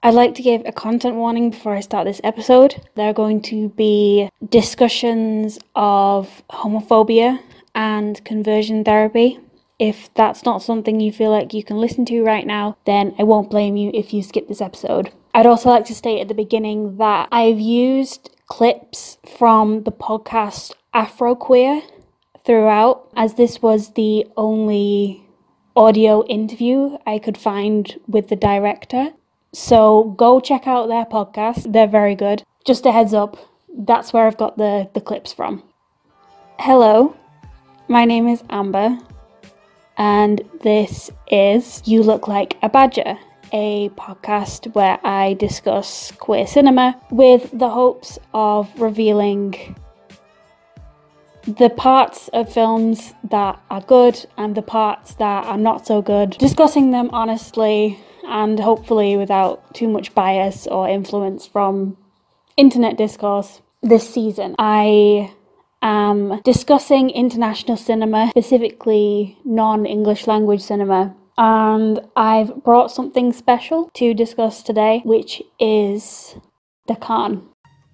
I'd like to give a content warning before I start this episode. There are going to be discussions of homophobia and conversion therapy. If that's not something you feel like you can listen to right now, then I won't blame you if you skip this episode. I'd also like to state at the beginning that I've used clips from the podcast Afroqueer throughout, as this was the only audio interview I could find with the director. So go check out their podcast, they're very good. Just a heads up, that's where I've got the clips from. Hello, my name is Amber, and this is You Look Like a Badger, a podcast where I discuss queer cinema with the hopes of revealing the parts of films that are good and the parts that are not so good, discussing them honestly and hopefully without too much bias or influence from internet discourse. This season I am discussing international cinema, specifically non-English language cinema, and I've brought something special to discuss today, which is Dakan.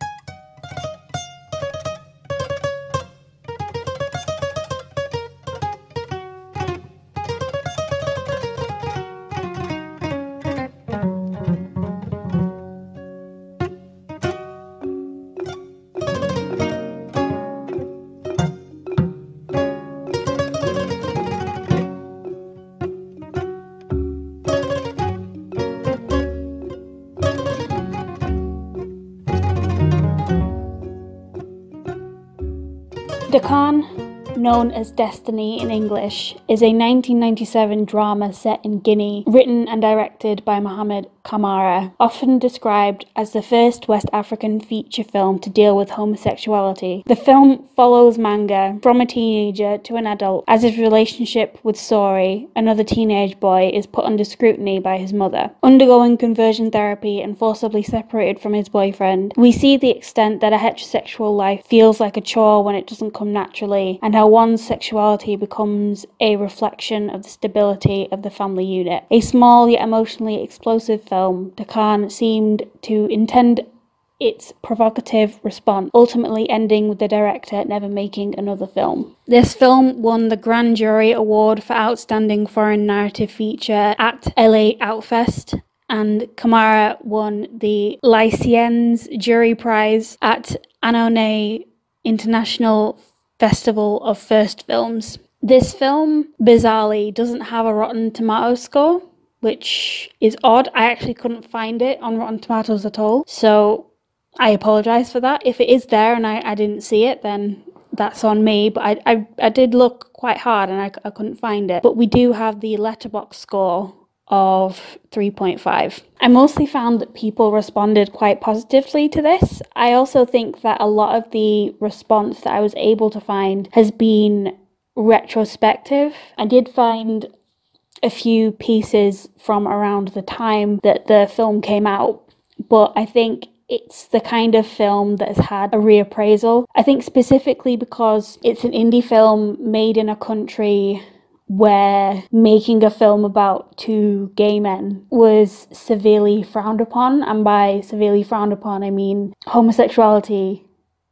Dakan, known as Destiny in English, is a 1997 drama set in Guinea, written and directed by Mohamed Kamara, often described as the first West African feature film to deal with homosexuality. The film follows Manga from a teenager to an adult as his relationship with Sori, another teenage boy, is put under scrutiny by his mother. Undergoing conversion therapy and forcibly separated from his boyfriend, we see the extent that a heterosexual life feels like a chore when it doesn't come naturally, and how one's sexuality becomes a reflection of the stability of the family unit. A small yet emotionally explosive film, Dakan seemed to intend its provocative response, ultimately ending with the director never making another film. This film won the Grand Jury Award for Outstanding Foreign Narrative Feature at LA Outfest, and Kamara won the Lyciennes Jury Prize at Annonay International Festival of First Films. This film, bizarrely, doesn't have a Rotten Tomatoes score, which is odd. I actually couldn't find it on Rotten Tomatoes at all, so I apologise for that. If it is there and I didn't see it, then that's on me, but I did look quite hard and I couldn't find it. But we do have the Letterboxd score of 3.5. I mostly found that people responded quite positively to this. I also think that a lot of the response that I was able to find has been retrospective. I did find a few pieces from around the time that the film came out, but I think it's the kind of film that has had a reappraisal. I think specifically because it's an indie film made in a country where making a film about two gay men was severely frowned upon, and by severely frowned upon I mean homosexuality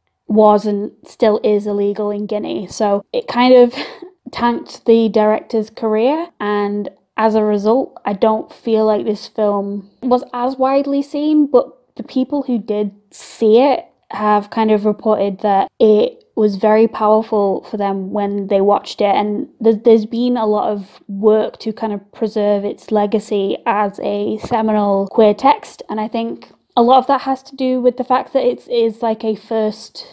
was and still is illegal in Guinea. So it kind of tanked the director's career, and as a result I don't feel like this film was as widely seen, but the people who did see it have kind of reported that it was very powerful for them when they watched it, and there's been a lot of work to kind of preserve its legacy as a seminal queer text, and I think a lot of that has to do with the fact that it is like a first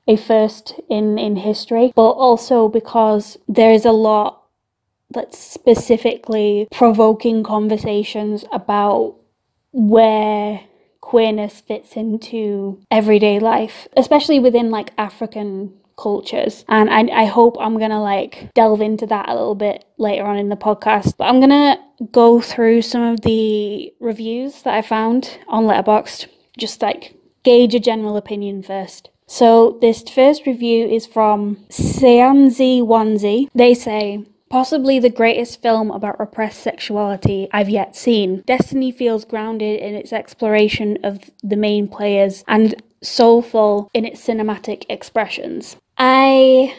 in history, but also because there is a lot that's specifically provoking conversations about where queerness fits into everyday life, especially within like African cultures. And I hope I'm gonna like delve into that a little bit later on in the podcast, but I'm gonna go through some of the reviews that I found on Letterboxd, just like gauge a general opinion first. So this first review is from Seanzi Wanzi. They say, possibly the greatest film about repressed sexuality I've yet seen. Destiny feels grounded in its exploration of the main players and soulful in its cinematic expressions. I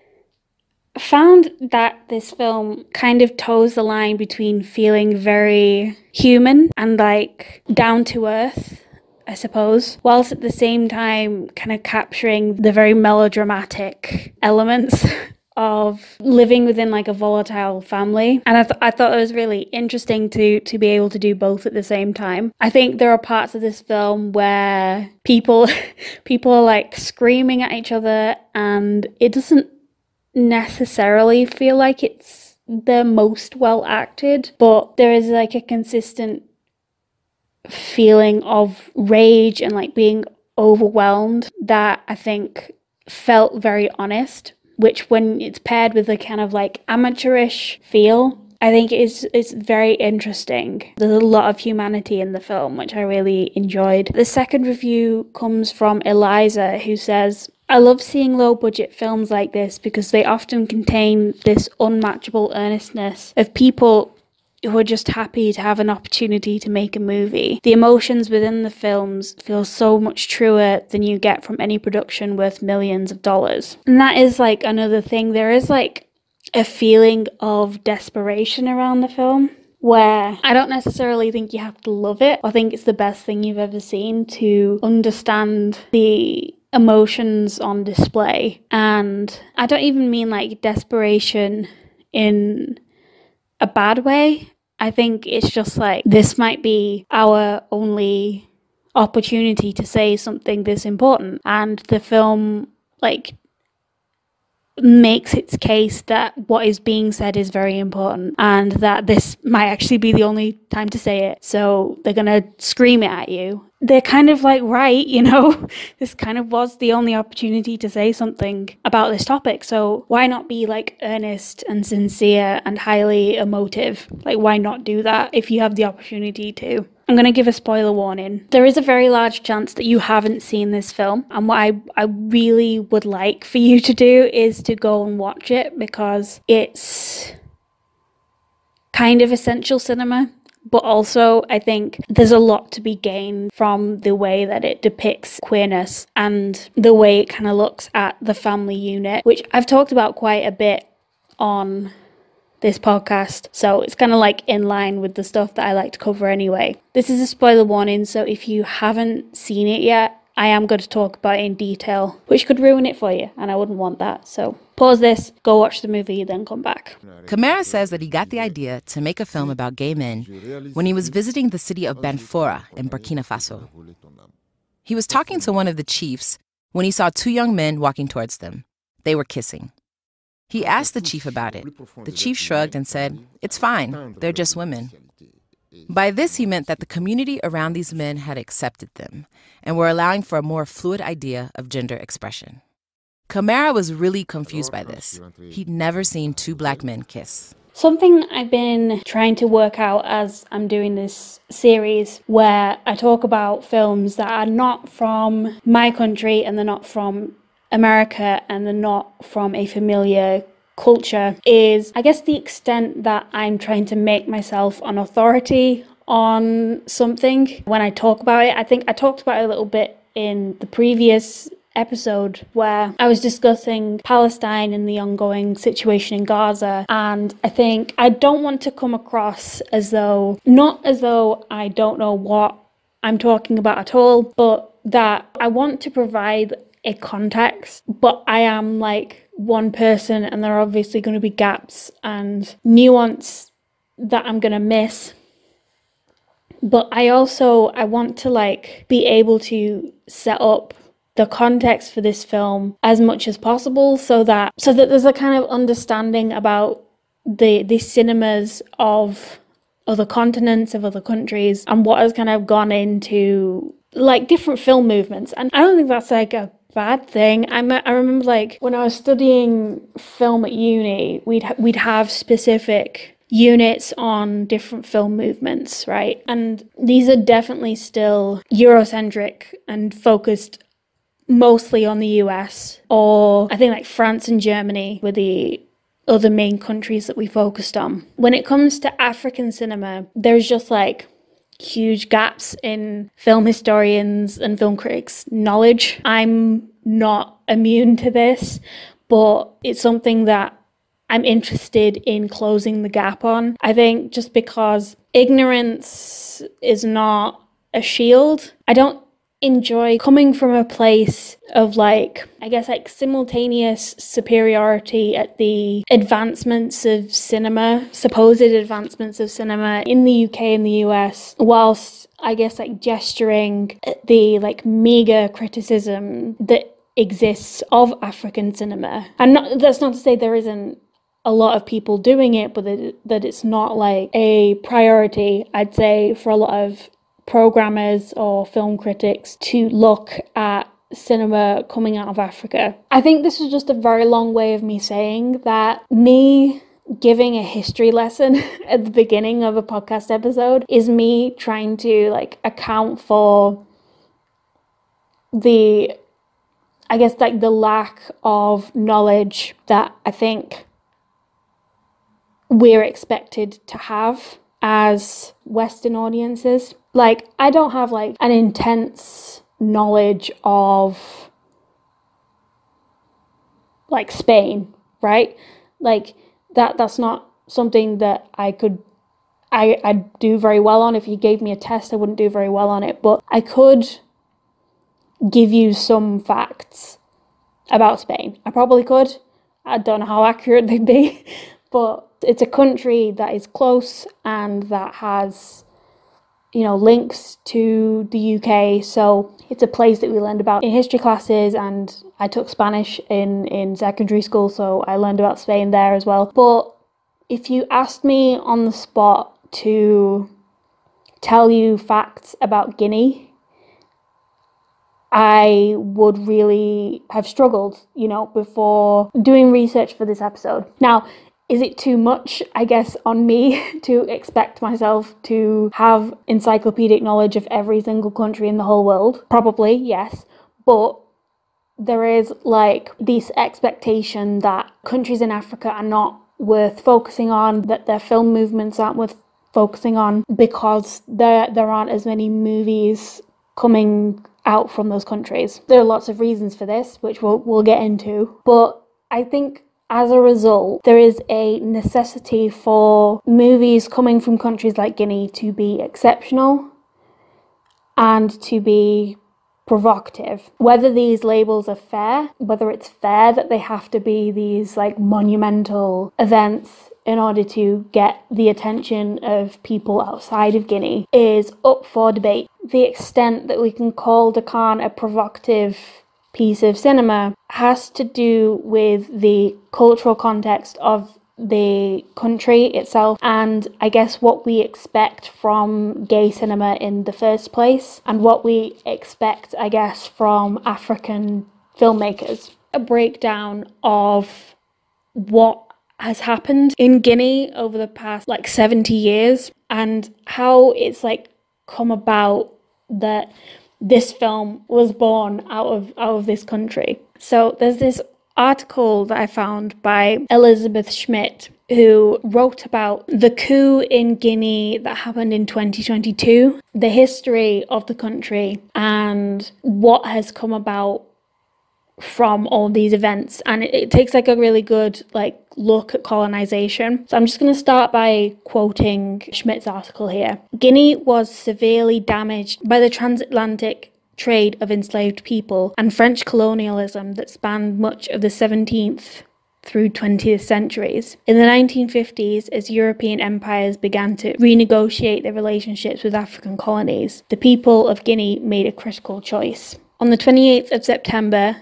found that this film kind of toes the line between feeling very human and like down to earth, I suppose, whilst at the same time kind of capturing the very melodramatic elements of living within like a volatile family. And I thought it was really interesting to be able to do both at the same time. I think there are parts of this film where people are like screaming at each other, and it doesn't necessarily feel like it's the most well acted, but there is like a consistent feeling of rage and like being overwhelmed that I think felt very honest, which when it's paired with a kind of like amateurish feel, I think it's very interesting. There's a lot of humanity in the film, which I really enjoyed. The second review comes from Eliza, who says, I love seeing low-budget films like this because they often contain this unmatchable earnestness of people who are just happy to have an opportunity to make a movie. The emotions within the films feel so much truer than you get from any production worth millions of dollars. And that is like another thing. There is like a feeling of desperation around the film, where I don't necessarily think you have to love it or think it's the best thing you've ever seen to understand the emotions on display. And I don't even mean like desperation in a bad way. I think it's just like, this might be our only opportunity to say something this important, and the film like makes its case that what is being said is very important and that this might actually be the only time to say it, so they're gonna scream it at you. They're kind of like, right, you know, this kind of was the only opportunity to say something about this topic, so why not be like earnest and sincere and highly emotive? Like, why not do that if you have the opportunity to? I'm going to give a spoiler warning. There is a very large chance that you haven't seen this film, and what I really would like for you to do is to go and watch it, because it's kind of essential cinema, but also I think there's a lot to be gained from the way that it depicts queerness and the way it kind of looks at the family unit, which I've talked about quite a bit on this podcast, so it's kind of like in line with the stuff that I like to cover anyway. This is a spoiler warning, so if you haven't seen it yet, I am going to talk about it in detail, which could ruin it for you, and I wouldn't want that. So pause this, go watch the movie, then come back. Kamara says that he got the idea to make a film about gay men when he was visiting the city of Banfora in Burkina Faso. He was talking to one of the chiefs when he saw two young men walking towards them. They were kissing. He asked the chief about it. The chief shrugged and said, "It's fine, they're just women." By this, he meant that the community around these men had accepted them and were allowing for a more fluid idea of gender expression. Kamara was really confused by this. He'd never seen two black men kiss. Something I've been trying to work out as I'm doing this series, where I talk about films that are not from my country and they're not from America and they're not from a familiar culture, is I guess the extent that I'm trying to make myself an authority on something when I talk about it. I think I talked about it a little bit in the previous episode where I was discussing Palestine and the ongoing situation in Gaza, and I think I don't want to come across as though, not as though I don't know what I'm talking about at all, but that I want to provide a context, but I am like one person and there are obviously going to be gaps and nuance that I'm going to miss. But I want to like be able to set up the context for this film as much as possible so that there's a kind of understanding about the cinemas of other continents, of other countries, and what has kind of gone into like different film movements. And I don't think that's like a bad thing. I remember like when I was studying film at uni, we'd have specific units on different film movements, right? And these are definitely still Eurocentric and focused mostly on the US, or I think like France and Germany were the other main countries that we focused on. When it comes to African cinema, there's just like huge gaps in film historians and film critics' knowledge. I'm not immune to this, but it's something that I'm interested in closing the gap on. I think just because ignorance is not a shield, I don't enjoy coming from a place of like, I guess, like simultaneous superiority at the advancements of cinema, supposed advancements of cinema in the UK and the US, whilst I guess like gesturing at the like meager criticism that exists of African cinema. And that's not to say there isn't a lot of people doing it, but that it's not like a priority, I'd say, for a lot of programmers or film critics to look at cinema coming out of Africa. I think this is just a very long way of me saying that me giving a history lesson at the beginning of a podcast episode is me trying to like account for the, I guess, like the lack of knowledge that I think we're expected to have as Western audiences. Like, I don't have like an intense knowledge of like Spain, right? Like that's not something that I'd do very well on. If you gave me a test, I wouldn't do very well on it, but I could give you some facts about Spain. I probably could. I don't know how accurate they'd be, but it's a country that is close and that has, you know, links to the UK. So it's a place that we learned about in history classes, and I took Spanish in secondary school, so I learned about Spain there as well. But if you asked me on the spot to tell you facts about Guinea, I would really have struggled, you know, before doing research for this episode. Now, is it too much, I guess, on me to expect myself to have encyclopedic knowledge of every single country in the whole world? Probably, yes. But there is like this expectation that countries in Africa are not worth focusing on, that their film movements aren't worth focusing on because there aren't as many movies coming out from those countries. There are lots of reasons for this, which we'll get into. But I think as a result, there is a necessity for movies coming from countries like Guinea to be exceptional and to be provocative. Whether these labels are fair, whether it's fair that they have to be these like monumental events in order to get the attention of people outside of Guinea, is up for debate. The extent that we can call Dakan a provocative piece of cinema has to do with the cultural context of the country itself, and I guess what we expect from gay cinema in the first place, and what we expect, I guess, from African filmmakers. A breakdown of what has happened in Guinea over the past like 70 years and how it's like come about that this film was born out of this country. So there's this article that I found by Elizabeth Schmidt, who wrote about the coup in Guinea that happened in 2022, the history of the country, and what has come about from all these events. And it takes like a really good like look at colonization. So I'm just going to start by quoting Schmidt's article here. Guinea was severely damaged by the transatlantic trade of enslaved people and French colonialism that spanned much of the 17th through 20th centuries. In the 1950s, as European empires began to renegotiate their relationships with African colonies, the people of Guinea made a critical choice. On the 28th of September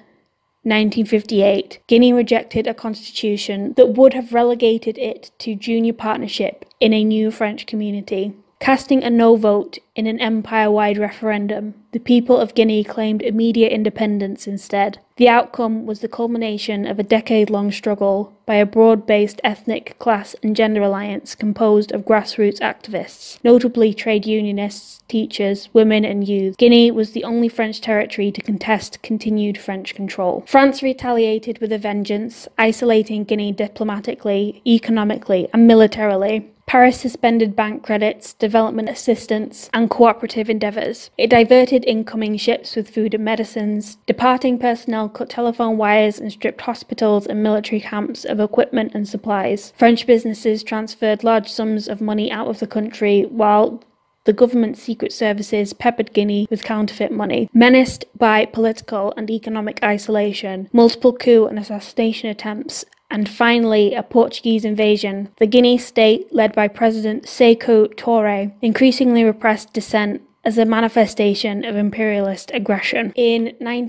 1958, Guinea rejected a constitution that would have relegated it to junior partnership in a new French community. Casting a no vote in an empire-wide referendum, the people of Guinea claimed immediate independence instead. The outcome was the culmination of a decade-long struggle by a broad-based ethnic, class and gender alliance composed of grassroots activists, notably trade unionists, teachers, women and youth. Guinea was the only French territory to contest continued French control. France retaliated with a vengeance, isolating Guinea diplomatically, economically and militarily. Paris suspended bank credits, development assistance, and cooperative endeavours. It diverted incoming ships with food and medicines. Departing personnel cut telephone wires and stripped hospitals and military camps of equipment and supplies. French businesses transferred large sums of money out of the country, while the government's secret services peppered Guinea with counterfeit money. Menaced by political and economic isolation, multiple coup and assassination attempts, and finally a Portuguese invasion, the Guinea state, led by President Sékou Touré, increasingly repressed dissent as a manifestation of imperialist aggression. In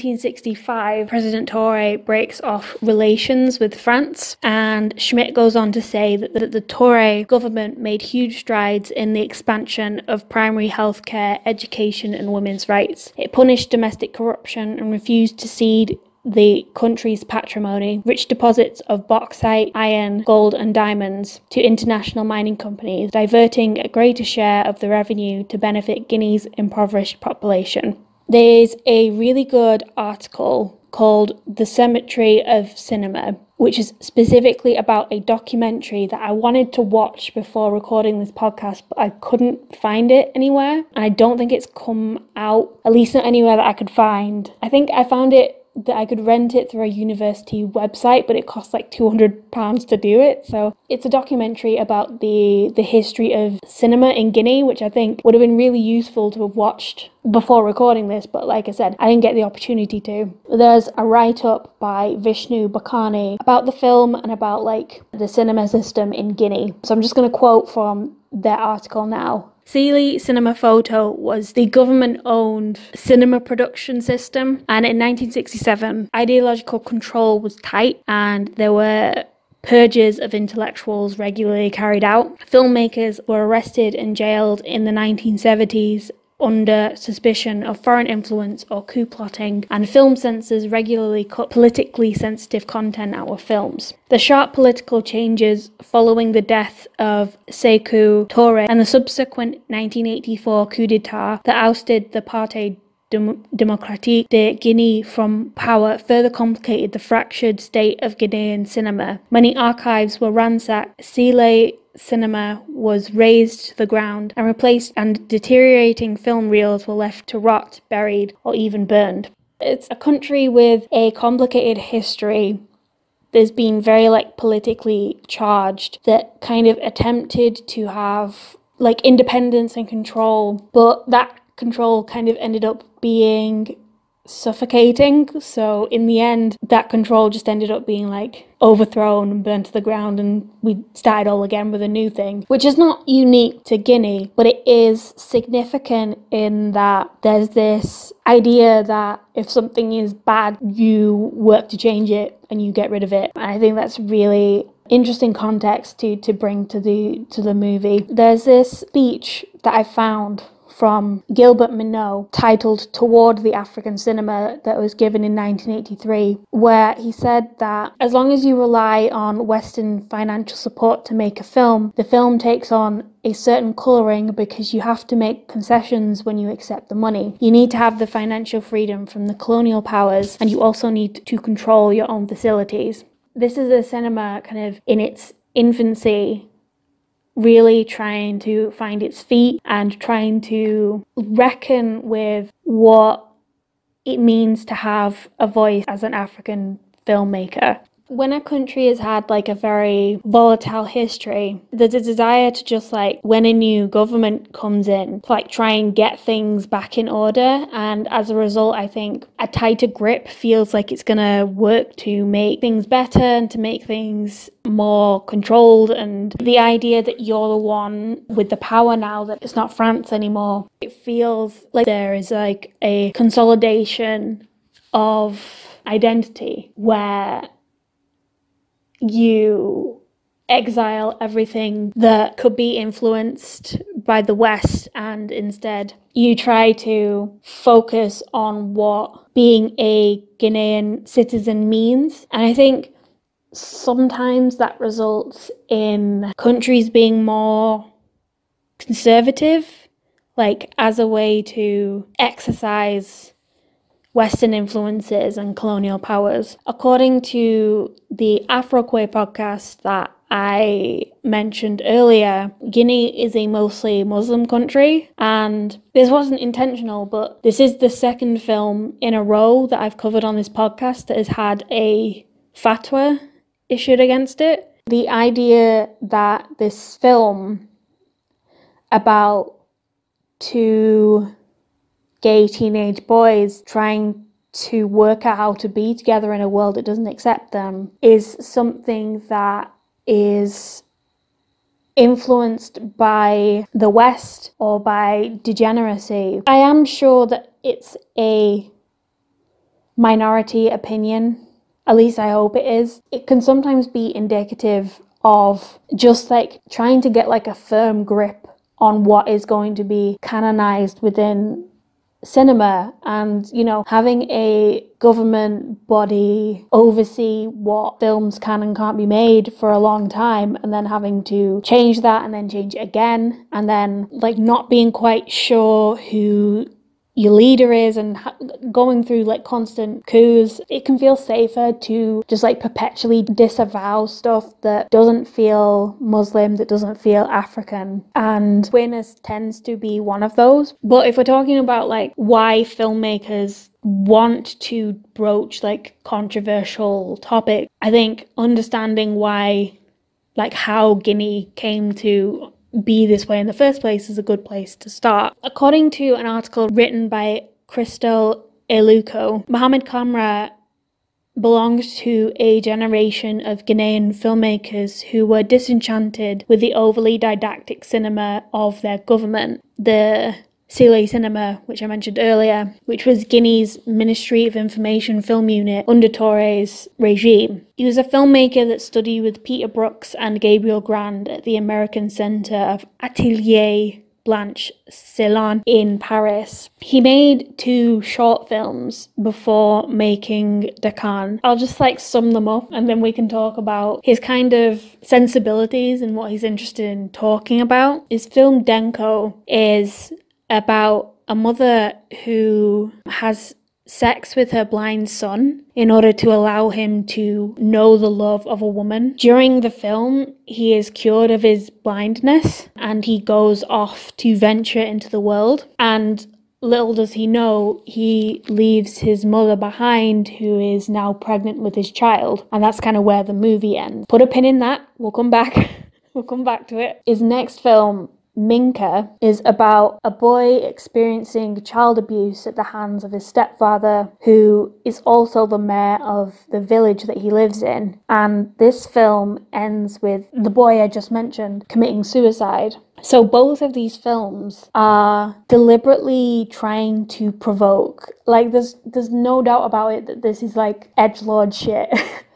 1965, President Touré breaks off relations with France, and Schmidt goes on to say that the Touré government made huge strides in the expansion of primary healthcare, education and women's rights. It punished domestic corruption and refused to cede the country's patrimony, rich deposits of bauxite, iron, gold and diamonds, to international mining companies, diverting a greater share of the revenue to benefit Guinea's impoverished population. There's a really good article called The Cemetery of Cinema, which is specifically about a documentary that I wanted to watch before recording this podcast, but I couldn't find it anywhere, and I don't think it's come out, at least not anywhere that I could find. I think I found it that I could rent it through a university website, but it costs like £200 to do it. So it's a documentary about the history of cinema in Guinea, which I think would have been really useful to have watched before recording this, but like I said, I didn't get the opportunity to. There's a write-up by Vishnu Bakani about the film and about like the cinema system in Guinea. So I'm just going to quote from their article now. Sealy Cinema Photo was the government-owned cinema production system, and in 1967, ideological control was tight and there were purges of intellectuals regularly carried out. Filmmakers were arrested and jailed in the 1970s under suspicion of foreign influence or coup plotting, and film censors regularly cut politically sensitive content out of films. The sharp political changes following the death of Sékou Touré and the subsequent 1984 coup d'etat that ousted the Parti Démocratique de Guinea from power further complicated the fractured state of Guinean cinema. Many archives were ransacked. Sealy Cinema was razed to the ground and replaced, and deteriorating film reels were left to rot, buried, or even burned. It's a country with a complicated history. There's been very politically charged that kind of attempted to have independence and control, but that control kind of ended up being suffocating. So in the end, that control just ended up being overthrown and burnt to the ground, and we started all again with a new thing, which is not unique to Guinea, but it is significant in that there's this idea that if something is bad, you work to change it and you get rid of it. And I think that's really interesting context to bring to the movie. There's this speech that I found from Gilbert Minot titled Toward the African Cinema that was given in 1983, where he said that as long as you rely on Western financial support to make a film, the film takes on a certain colouring because you have to make concessions when you accept the money. You need to have the financial freedom from the colonial powers, and you also need to control your own facilities. This is a cinema kind of in its infancy, really trying to find its feet and trying to reckon with what it means to have a voice as an African filmmaker. When a country has had a very volatile history, there's a desire to just when a new government comes in, to try and get things back in order. And as a result, I think a tighter grip feels like it's gonna work to make things better and to make things more controlled. And the idea that you're the one with the power now, that it's not France anymore, it feels like there is a consolidation of identity where you exile everything that could be influenced by the West, and instead you try to focus on what being a Ghanaian citizen means. And I think sometimes that results in countries being more conservative, like as a way to exercise Western influences and colonial powers. According to the Afroquay podcast that I mentioned earlier, Guinea is a mostly Muslim country, and this wasn't intentional, but this is the second film in a row that I've covered on this podcast that has had a fatwa issued against it. The idea that this film about two gay teenage boys trying to work out how to be together in a world that doesn't accept them is something that is influenced by the West or by degeneracy. I am sure that it's a minority opinion, at least I hope it is. It can sometimes be indicative of just like trying to get like a firm grip on what is going to be canonized within cinema, and you know, having a government body oversee what films can and can't be made for a long time, and then having to change that and then change it again, and then like not being quite sure who your leader is, and going through like constant coups. It can feel safer to just like perpetually disavow stuff that doesn't feel Muslim, that doesn't feel African, and queerness tends to be one of those. But if we're talking about like why filmmakers want to broach like controversial topics, I think understanding why, like how Guinea came to be this way in the first place is a good place to start. According to an article written by Crystal Eluko, Mohamed Kamra belongs to a generation of Ghanaian filmmakers who were disenchanted with the overly didactic cinema of their government, the Sile Cinema, which I mentioned earlier, which was Guinea's Ministry of Information film unit under Touré's regime. He was a filmmaker that studied with Peter Brooks and Gabriel Grand at the American Centre of Atelier Blanche Celan in Paris. He made 2 short films before making Dakan. I'll just like sum them up and then we can talk about his kind of sensibilities and what he's interested in talking about. His film Denko is about a mother who has sex with her blind son in order to allow him to know the love of a woman. During the film, he is cured of his blindness and he goes off to venture into the world. And little does he know, he leaves his mother behind, who is now pregnant with his child. And that's kind of where the movie ends. Put a pin in that. We'll come back. We'll come back to it. His next film, Minka, is about a boy experiencing child abuse at the hands of his stepfather, who is also the mayor of the village that he lives in. And this film ends with the boy I just mentioned committing suicide. So both of these films are deliberately trying to provoke. Like there's no doubt about it that this is like edgelord shit.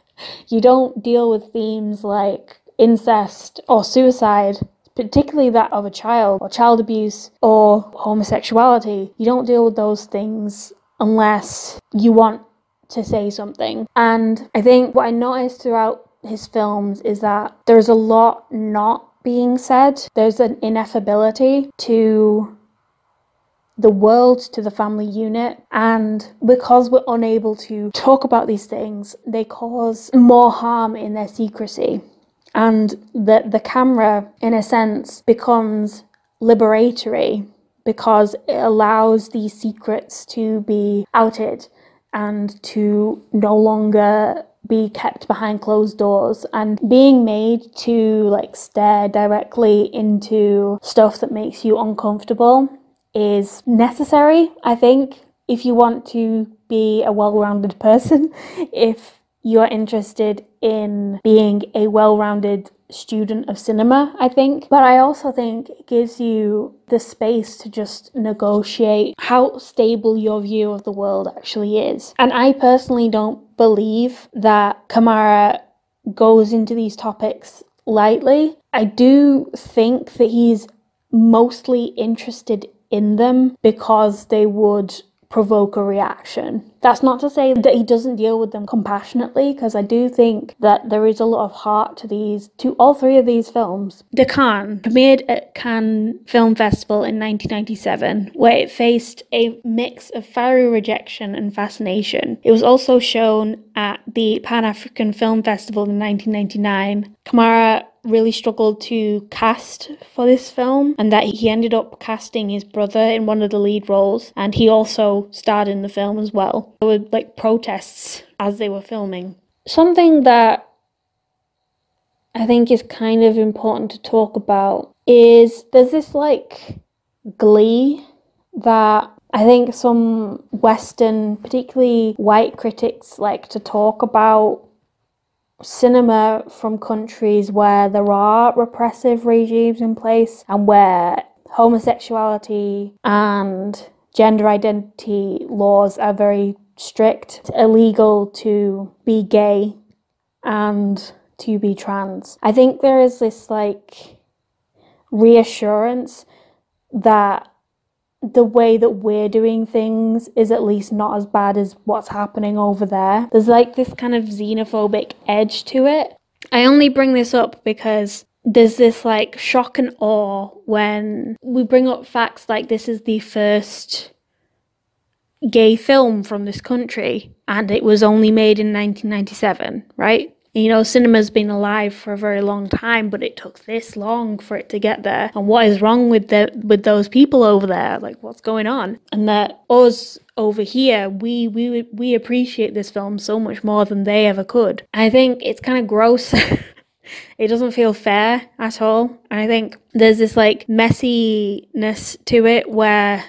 You don't deal with themes like incest or suicide, particularly that of a child, or child abuse, or homosexuality. You don't deal with those things unless you want to say something. And I think what I noticed throughout his films is that there's a lot not being said. There's an ineffability to the world, to the family unit, and because we're unable to talk about these things, they cause more harm in their secrecy. And the camera, in a sense, becomes liberatory because it allows these secrets to be outed and to no longer be kept behind closed doors. And being made to like stare directly into stuff that makes you uncomfortable is necessary, I think, if you want to be a well-rounded person, if you're interested in being a well-rounded student of cinema, I think. But I also think it gives you the space to just negotiate how stable your view of the world actually is. And I personally don't believe that Kamara goes into these topics lightly. I do think that he's mostly interested in them because they would provoke a reaction. That's not to say that he doesn't deal with them compassionately, because I do think that there is a lot of heart to all three of these films. Dakan premiered at Cannes Film Festival in 1997, where it faced a mix of fiery rejection and fascination. It was also shown at the Pan-African Film Festival in 1999. Kamara really struggled to cast for this film, and that he ended up casting his brother in one of the lead roles, and he also starred in the film as well. There were like protests as they were filming. Something that I think is kind of important to talk about is there's this like glee that I think some Western, particularly white critics, like to talk about cinema from countries where there are repressive regimes in place and where homosexuality and gender identity laws are very strict. It's illegal to be gay and to be trans. I think there is this like reassurance that the way that we're doing things is at least not as bad as what's happening over there. There's like this kind of xenophobic edge to it. I only bring this up because there's this like shock and awe when we bring up facts like this is the first gay film from this country and it was only made in 1997, right? You know, cinema's been alive for a very long time, but it took this long for it to get there. And what is wrong with those people over there? Like, what's going on? And that us over here, we appreciate this film so much more than they ever could. I think it's kind of gross. It doesn't feel fair at all. And I think there's this like messiness to it where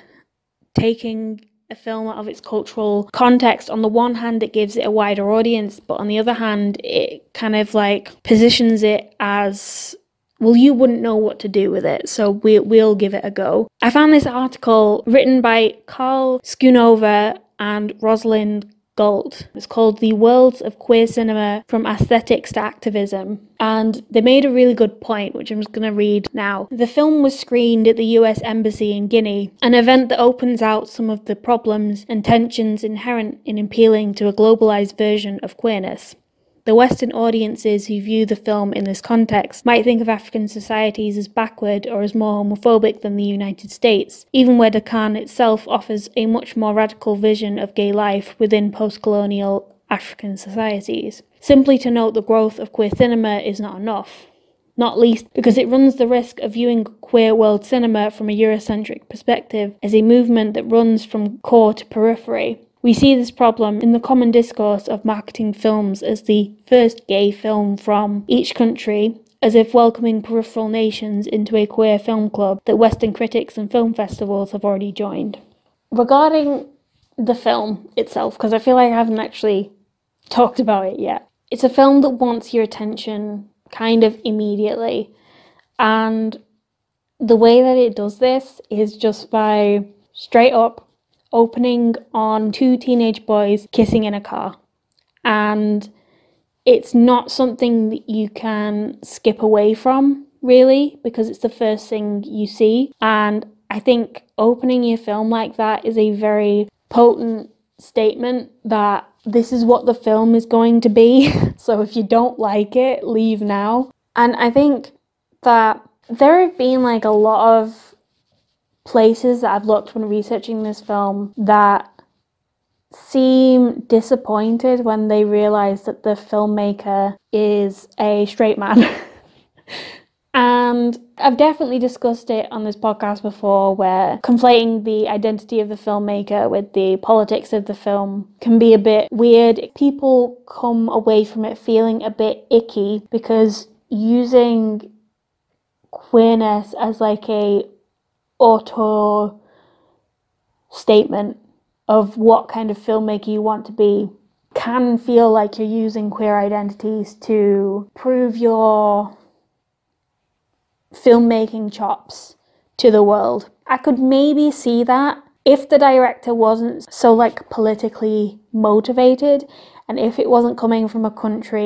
taking a film out of its cultural context, on the one hand it gives it a wider audience, but on the other hand it kind of like positions it as, well, you wouldn't know what to do with it, so we'll give it a go. I found this article written by Karl, Schoonover and Rosalind, Galt. It's called The Worlds of Queer Cinema from Aesthetics to Activism. And they made a really good point, which I'm just going to read now. The film was screened at the US Embassy in Guinea, an event that opens out some of the problems and tensions inherent in appealing to a globalized version of queerness. The Western audiences who view the film in this context might think of African societies as backward or as more homophobic than the United States, even where Dakan itself offers a much more radical vision of gay life within post-colonial African societies. Simply to note the growth of queer cinema is not enough, not least because it runs the risk of viewing queer world cinema from a Eurocentric perspective as a movement that runs from core to periphery. We see this problem in the common discourse of marketing films as the first gay film from each country, as if welcoming peripheral nations into a queer film club that Western critics and film festivals have already joined. Regarding the film itself, because I feel like I haven't actually talked about it yet, it's a film that wants your attention kind of immediately, and the way that it does this is just by straight up opening on two teenage boys kissing in a car. And it's not something that you can skip away from, really, because it's the first thing you see. And I think opening your film like that is a very potent statement that this is what the film is going to be. So if you don't like it, leave now. And I think that there have been like a lot of places that I've looked when researching this film that seem disappointed when they realise that the filmmaker is a straight man. And I've definitely discussed it on this podcast before, where conflating the identity of the filmmaker with the politics of the film can be a bit weird. People come away from it feeling a bit icky because using queerness as like a auto statement of what kind of filmmaker you want to be can feel like you're using queer identities to prove your filmmaking chops to the world. I could maybe see that if the director wasn't so like politically motivated, and if it wasn't coming from a country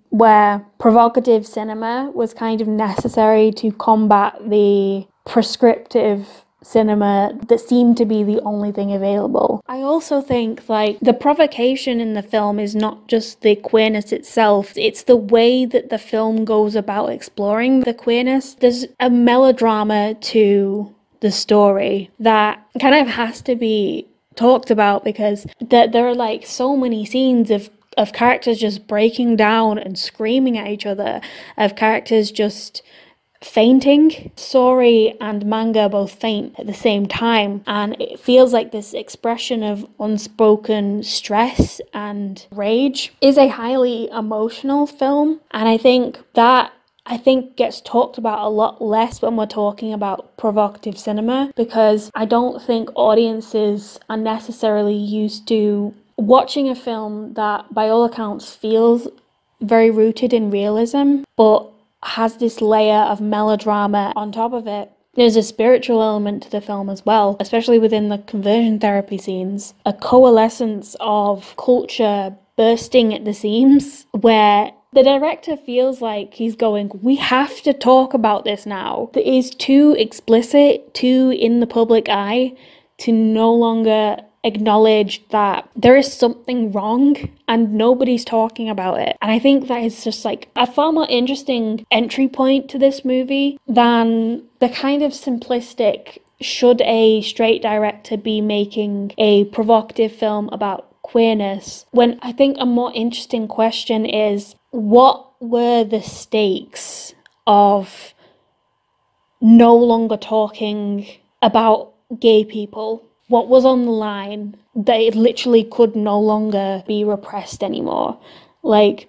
where provocative cinema was kind of necessary to combat the prescriptive cinema that seemed to be the only thing available. I also think like the provocation in the film is not just the queerness itself, it's the way that the film goes about exploring the queerness. There's a melodrama to the story that kind of has to be talked about, because there are like so many scenes of characters just breaking down and screaming at each other, of characters just fainting. Sori and Manga both faint at the same time, and it feels like this expression of unspoken stress and rage. Is a highly emotional film, and I think gets talked about a lot less when we're talking about provocative cinema, because I don't think audiences are necessarily used to watching a film that by all accounts feels very rooted in realism but has this layer of melodrama on top of it. There's a spiritual element to the film as well, especially within the conversion therapy scenes. A coalescence of culture bursting at the seams, where the director feels like he's going, we have to talk about this now. It is too explicit, too in the public eye, to no longer acknowledge that there is something wrong and nobody's talking about it. And I think that is just like a far more interesting entry point to this movie than the kind of simplistic, should a straight director be making a provocative film about queerness, when I think a more interesting question is, what were the stakes of no longer talking about gay people? What was on the line that it literally could no longer be repressed anymore? Like,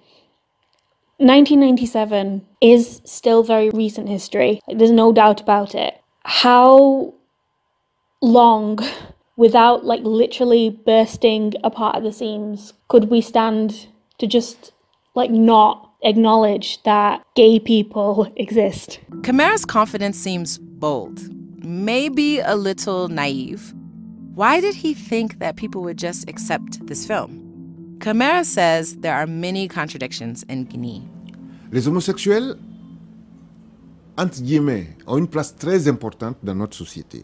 1997 is still very recent history. There's no doubt about it. How long, without like literally bursting apart at the seams, could we stand to just like not acknowledge that gay people exist? Kamara's confidence seems bold, maybe a little naive. Why did he think that people would just accept this film? Kamara says there are many contradictions in Guinea. Les homosexuels, entre guillemets, ont une place très importante dans notre société.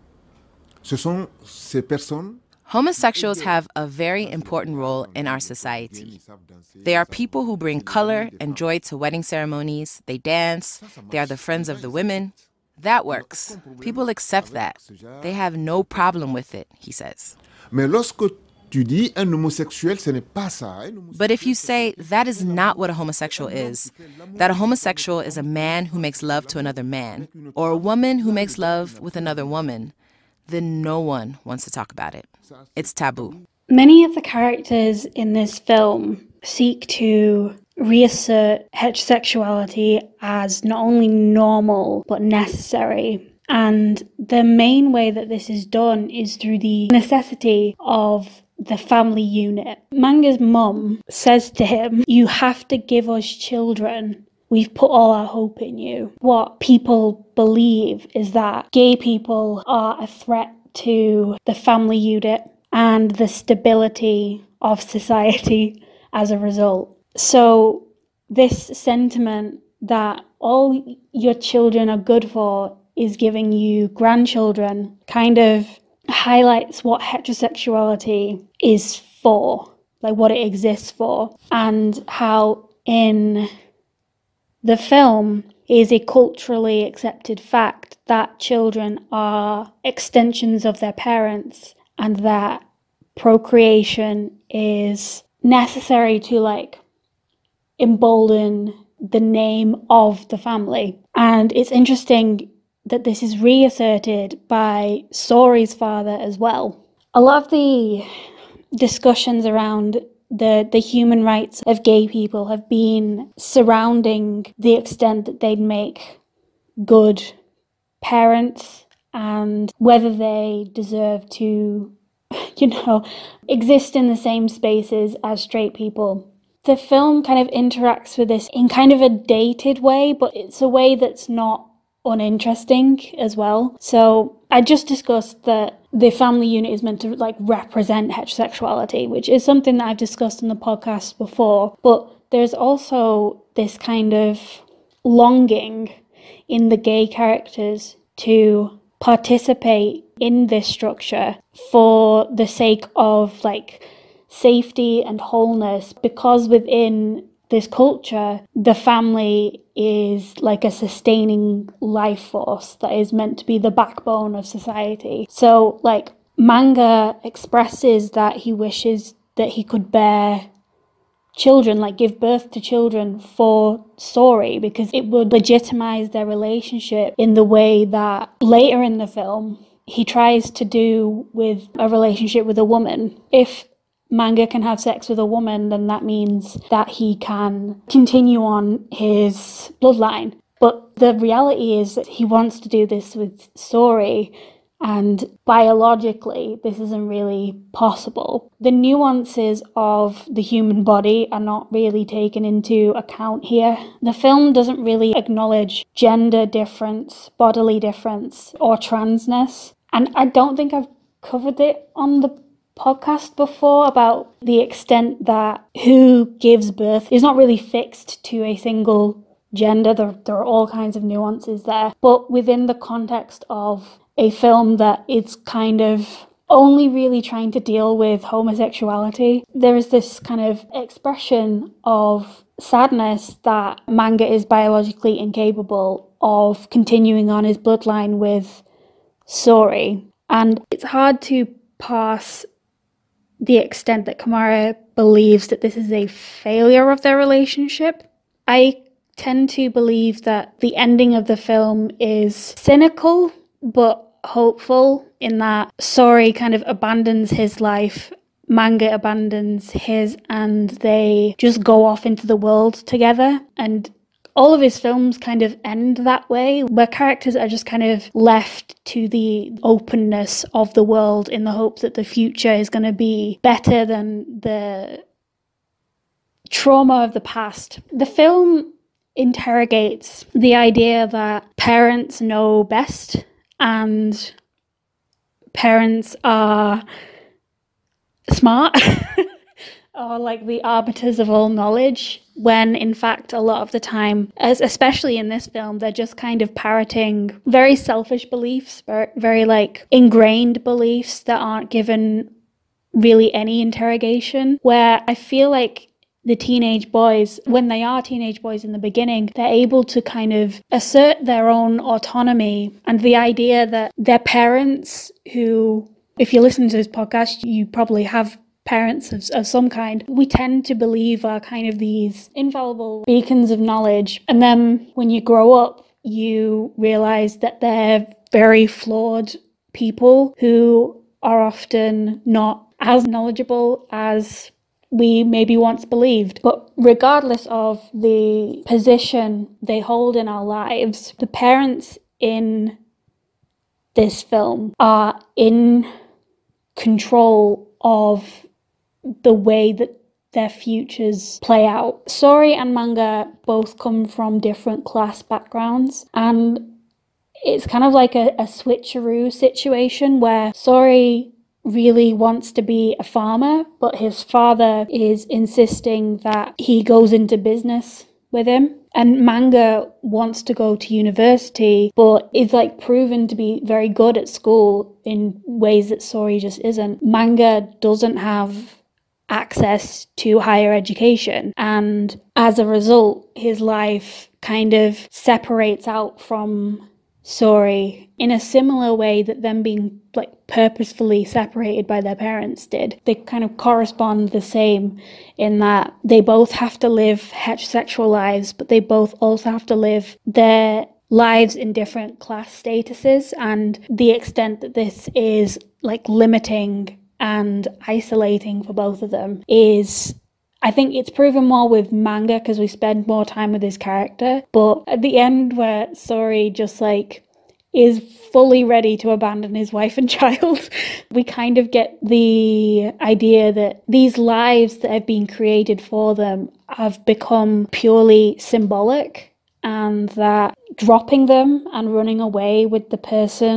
Ce sont ces personnes. Homosexuals have a very important role in our society. They are people who bring color and joy to wedding ceremonies. They dance. They are the friends of the women. That works. People accept that. They have no problem with it, he says. Mais lorsque tu dis un homosexuel, ce n'est pas ça. But if you say that is not what a homosexual is, that a homosexual is a man who makes love to another man, or a woman who makes love with another woman, then no one wants to talk about it. It's taboo. Many of the characters in this film seek to reassert heterosexuality as not only normal but necessary. And the main way that this is done is through the necessity of the family unit. Manga's mum says to him, "You have to give us children. We've put all our hope in you." What people believe is that gay people are a threat to the family unit and the stability of society as a result. So this sentiment that all your children are good for is giving you grandchildren kind of highlights what heterosexuality is for, like what it exists for, and how in the film is a culturally accepted fact that children are extensions of their parents and that procreation is necessary to like embolden the name of the family. And it's interesting that this is reasserted by Sori's father as well. A lot of the discussions around the human rights of gay people have been surrounding the extent that they'd make good parents and whether they deserve to, exist in the same spaces as straight people. The film kind of interacts with this in kind of a dated way, but it's a way that's not uninteresting as well. So I just discussed that the family unit is meant to like represent heterosexuality, which is something that I've discussed in the podcast before. But there's also this kind of longing in the gay characters to participate in this structure for the sake of like safety and wholeness, because within this culture, the family is like a sustaining life force that is meant to be the backbone of society. So like Manga expresses that he wishes that he could bear children, like give birth to children for Sori, because it would legitimize their relationship in the way that later in the film he tries to do with a relationship with a woman. If Manga can have sex with a woman, then that means that he can continue on his bloodline. But the reality is that he wants to do this with Sori, and biologically this isn't really possible. The nuances of the human body are not really taken into account here. The film doesn't really acknowledge gender difference, bodily difference, or transness. And I don't think I've covered it on the podcast before about the extent that who gives birth is not really fixed to a single gender. There are all kinds of nuances there. But within the context of a film that is kind of only really trying to deal with homosexuality, there is this kind of expression of sadness that Manga is biologically incapable of continuing on his bloodline with Sori. And it's hard to parse the extent that Kamara believes that this is a failure of their relationship. I tend to believe that the ending of the film is cynical but hopeful, in that Sori kind of abandons his life, Manga abandons his, and they just go off into the world together. And all of his films kind of end that way, where characters are just kind of left to the openness of the world in the hope that the future is going to be better than the trauma of the past. The film interrogates the idea that parents know best and parents are smart or like the arbiters of all knowledge, when in fact a lot of the time, especially in this film, they're just kind of parroting very selfish beliefs, very like ingrained beliefs that aren't given really any interrogation. Where I feel like the teenage boys, when they are teenage boys in the beginning, they're able to kind of assert their own autonomy, and the idea that their parents, who, if you listen to this podcast, you probably have parents of some kind, we tend to believe are kind of these infallible beacons of knowledge. And then when you grow up, you realize that they're very flawed people who are often not as knowledgeable as we maybe once believed. But regardless of the position they hold in our lives, the parents in this film are in control of the way that their futures play out. Sori and Manga both come from different class backgrounds, and it's kind of like a switcheroo situation where Sori really wants to be a farmer, but his father is insisting that he goes into business with him. And Manga wants to go to university, but is like proven to be very good at school in ways that Sori just isn't. Manga doesn't have access to higher education, and as a result, his life kind of separates out from Sori in a similar way that them being like purposefully separated by their parents did. They kind of correspond the same in that they both have to live heterosexual lives, but they both also have to live their lives in different class statuses, and the extent that this is like limiting and isolating for both of them is, I think it's proven more with Manga because we spend more time with his character. But at the end, where Sori just like is fully ready to abandon his wife and child, we kind of get the idea that these lives that have been created for them have become purely symbolic, and that dropping them and running away with the person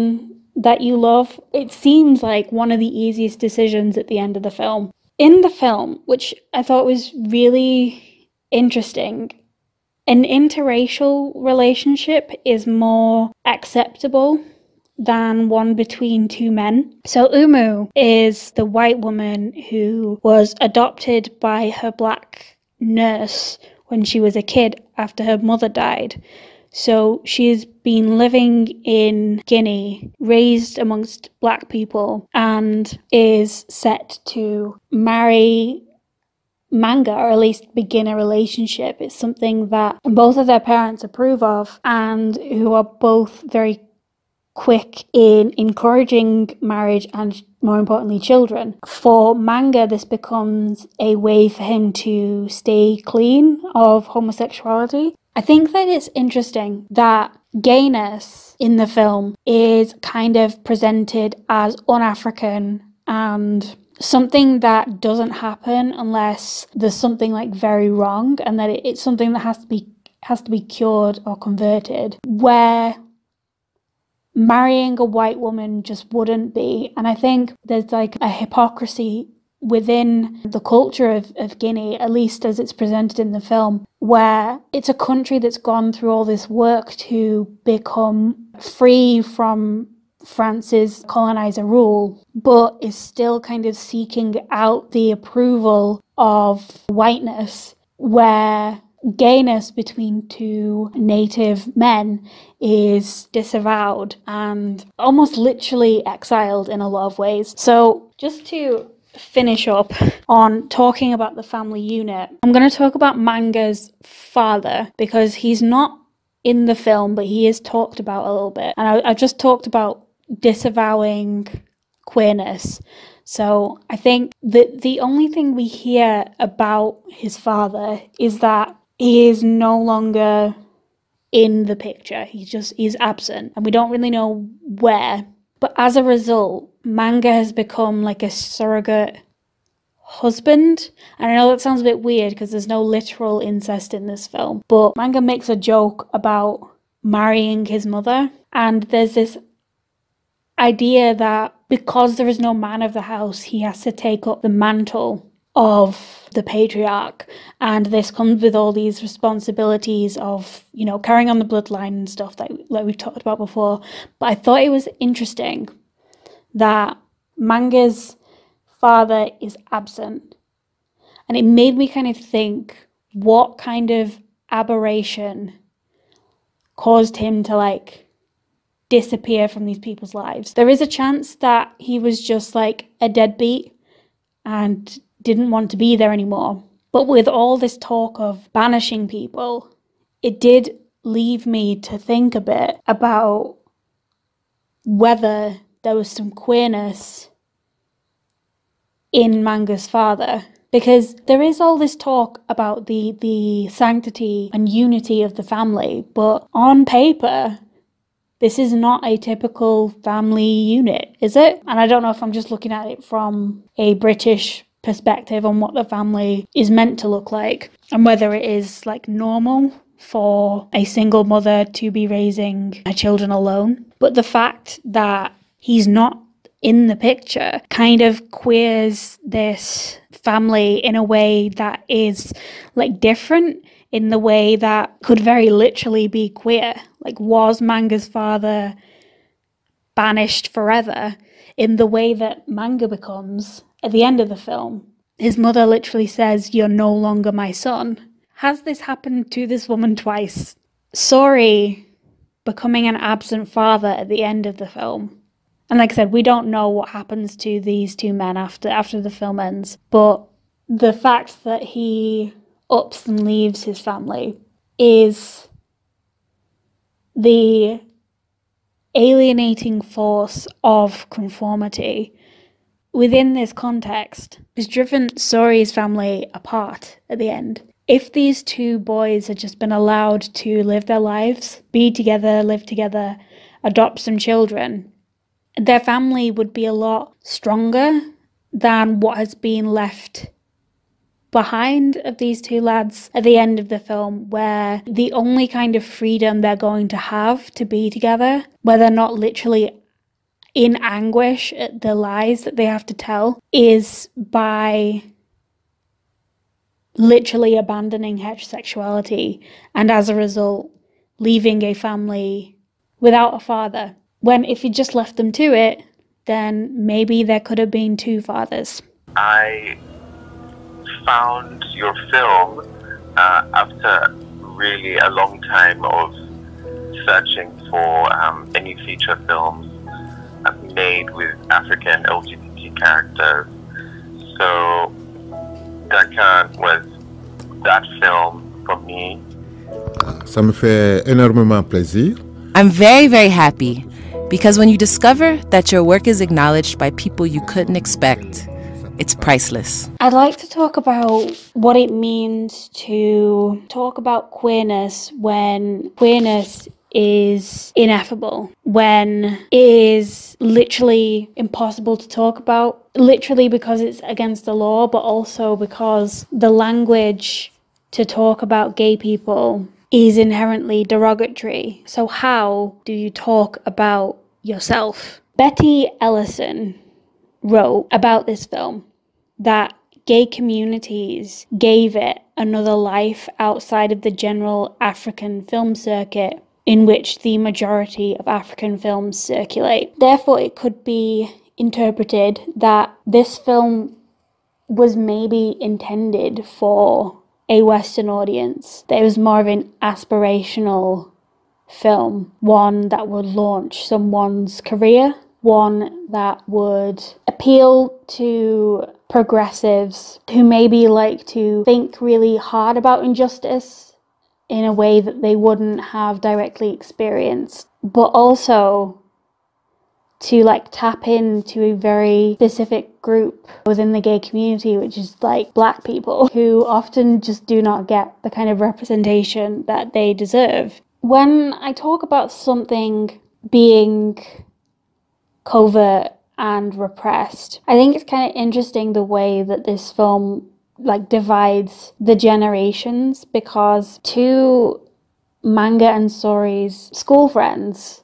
that you love. It seems like one of the easiest decisions at the end of the film. In the film, which I thought was really interesting, an interracial relationship is more acceptable than one between two men. So Umu is the white woman who was adopted by her black nurse when she was a kid after her mother died. So she's been living in Guinea, raised amongst black people, and is set to marry Manga, or at least begin a relationship. It's something that both of their parents approve of, and who are both very quick in encouraging marriage and, more importantly, children. For Manga, this becomes a way for him to stay clean of homosexuality. I think that it's interesting that gayness in the film is kind of presented as un-African and something that doesn't happen unless there's something like very wrong, and that it's something that has to be cured or converted, where marrying a white woman just wouldn't be. And I think there's like a hypocrisy within the culture of Guinea, at least as it's presented in the film, where it's a country that's gone through all this work to become free from France's colonizer rule, but is still kind of seeking out the approval of whiteness, where gayness between two native men is disavowed and almost literally exiled in a lot of ways. So just to finish up on talking about the family unit, I'm going to talk about Manga's father, because he's not in the film, but he is talked about a little bit. And I just talked about disavowing queerness. So I think that the only thing we hear about his father is that he is no longer in the picture. He's absent, and we don't really know where. But as a result, Manga has become like a surrogate husband. And I know that sounds a bit weird because there's no literal incest in this film, but Manga makes a joke about marrying his mother. And there's this idea that because there is no man of the house, he has to take up the mantle of the patriarch, and this comes with all these responsibilities of, you know, carrying on the bloodline and stuff like we've talked about before. But I thought it was interesting that Manga's father is absent, and it made me kind of think what kind of aberration caused him to like disappear from these people's lives. There is a chance that he was just like a deadbeat and didn't want to be there anymore. But with all this talk of banishing people, it did leave me to think a bit about whether there was some queerness in Manga's father. Because there is all this talk about the sanctity and unity of the family, but on paper, this is not a typical family unit, is it? And I don't know if I'm just looking at it from a British perspective on what the family is meant to look like, and whether it is like normal for a single mother to be raising her children alone. But the fact that he's not in the picture kind of queers this family in a way that is like different, in the way that could very literally be queer. Like, was Manga's father banished forever in the way that Manga becomes at the end of the film? His mother literally says, "You're no longer my son." Has this happened to this woman twice? Sorry, becoming an absent father at the end of the film. And like I said, we don't know what happens to these two men after the film ends. But the fact that he ups and leaves his family is the alienating force of conformity within this context has driven Sori's family apart at the end. If these two boys had just been allowed to live their lives, be together, live together, adopt some children, their family would be a lot stronger than what has been left behind of these two lads at the end of the film, where the only kind of freedom they're going to have to be together, where they're not literally in anguish at the lies that they have to tell is by literally abandoning heterosexuality and as a result leaving a family without a father. When if you just left them to it, then maybe there could have been two fathers. I found your film after really a long time of searching for any feature films made with African LGBT characters. So Dakan was that film for me. Ça me fait énormément plaisir. I'm very, very happy because when you discover that your work is acknowledged by people you couldn't expect, it's priceless. I'd like to talk about what it means to talk about queerness when queerness is ineffable, when it is literally impossible to talk about, literally because it's against the law, but also because the language to talk about gay people is inherently derogatory. So how do you talk about yourself? Betty Ellison wrote about this film that gay communities gave it another life outside of the general African film circuit in which the majority of African films circulate. Therefore, it could be interpreted that this film was maybe intended for a Western audience, that it was more of an aspirational film, one that would launch someone's career, one that would appeal to progressives who maybe like to think really hard about injustice in a way that they wouldn't have directly experienced, but also to like tap into a very specific group within the gay community, which is like Black people who often just do not get the kind of representation that they deserve. When I talk about something being covert and repressed, I think it's kind of interesting the way that this film like divides the generations, because two Manga and Sori's school friends,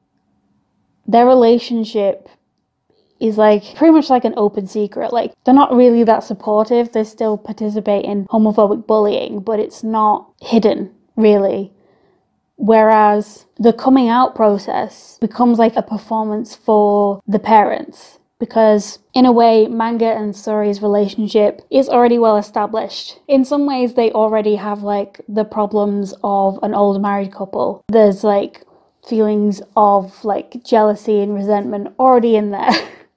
their relationship is like pretty much like an open secret. Like they're not really that supportive, they still participate in homophobic bullying, but it's not hidden really. Whereas the coming out process becomes like a performance for the parents, because in a way, Manga and Sori's relationship is already well established. In some ways, they already have like the problems of an old married couple. There's like feelings of like jealousy and resentment already in there.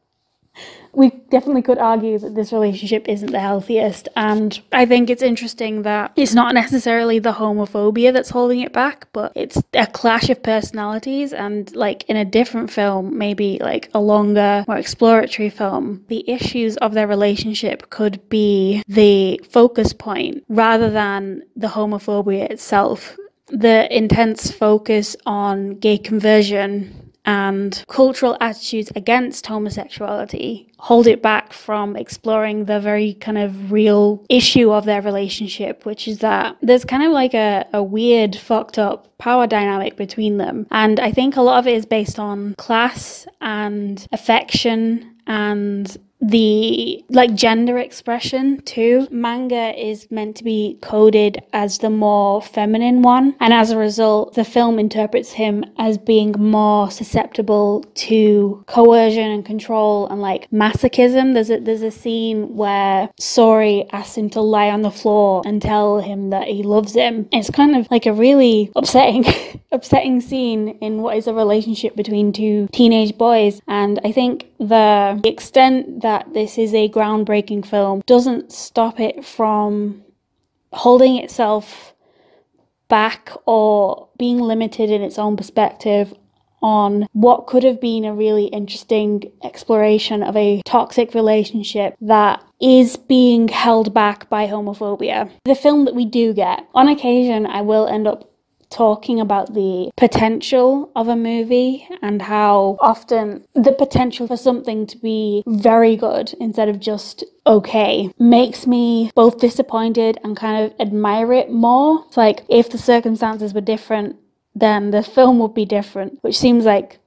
We definitely could argue that this relationship isn't the healthiest, and I think it's interesting that it's not necessarily the homophobia that's holding it back, but it's a clash of personalities, and like in a different film, maybe like a longer, more exploratory film, the issues of their relationship could be the focus point rather than the homophobia itself. The intense focus on gay conversion and cultural attitudes against homosexuality hold it back from exploring the very kind of real issue of their relationship, which is that there's kind of like a weird, fucked up power dynamic between them. And I think a lot of it is based on class and affection and the like gender expression too. Manga is meant to be coded as the more feminine one, and as a result the film interprets him as being more susceptible to coercion and control and like masochism. There's a scene where Sori asks him to lie on the floor and tell him that he loves him. It's kind of like a really upsetting scene in what is a relationship between two teenage boys, and I think the extent that this is a groundbreaking film doesn't stop it from holding itself back or being limited in its own perspective on what could have been a really interesting exploration of a toxic relationship that is being held back by homophobia. The film that we do get, on occasion I will end up talking about the potential of a movie and how often the potential for something to be very good instead of just okay makes me both disappointed and kind of admire it more. It's like if the circumstances were different, then the film would be different, which seems like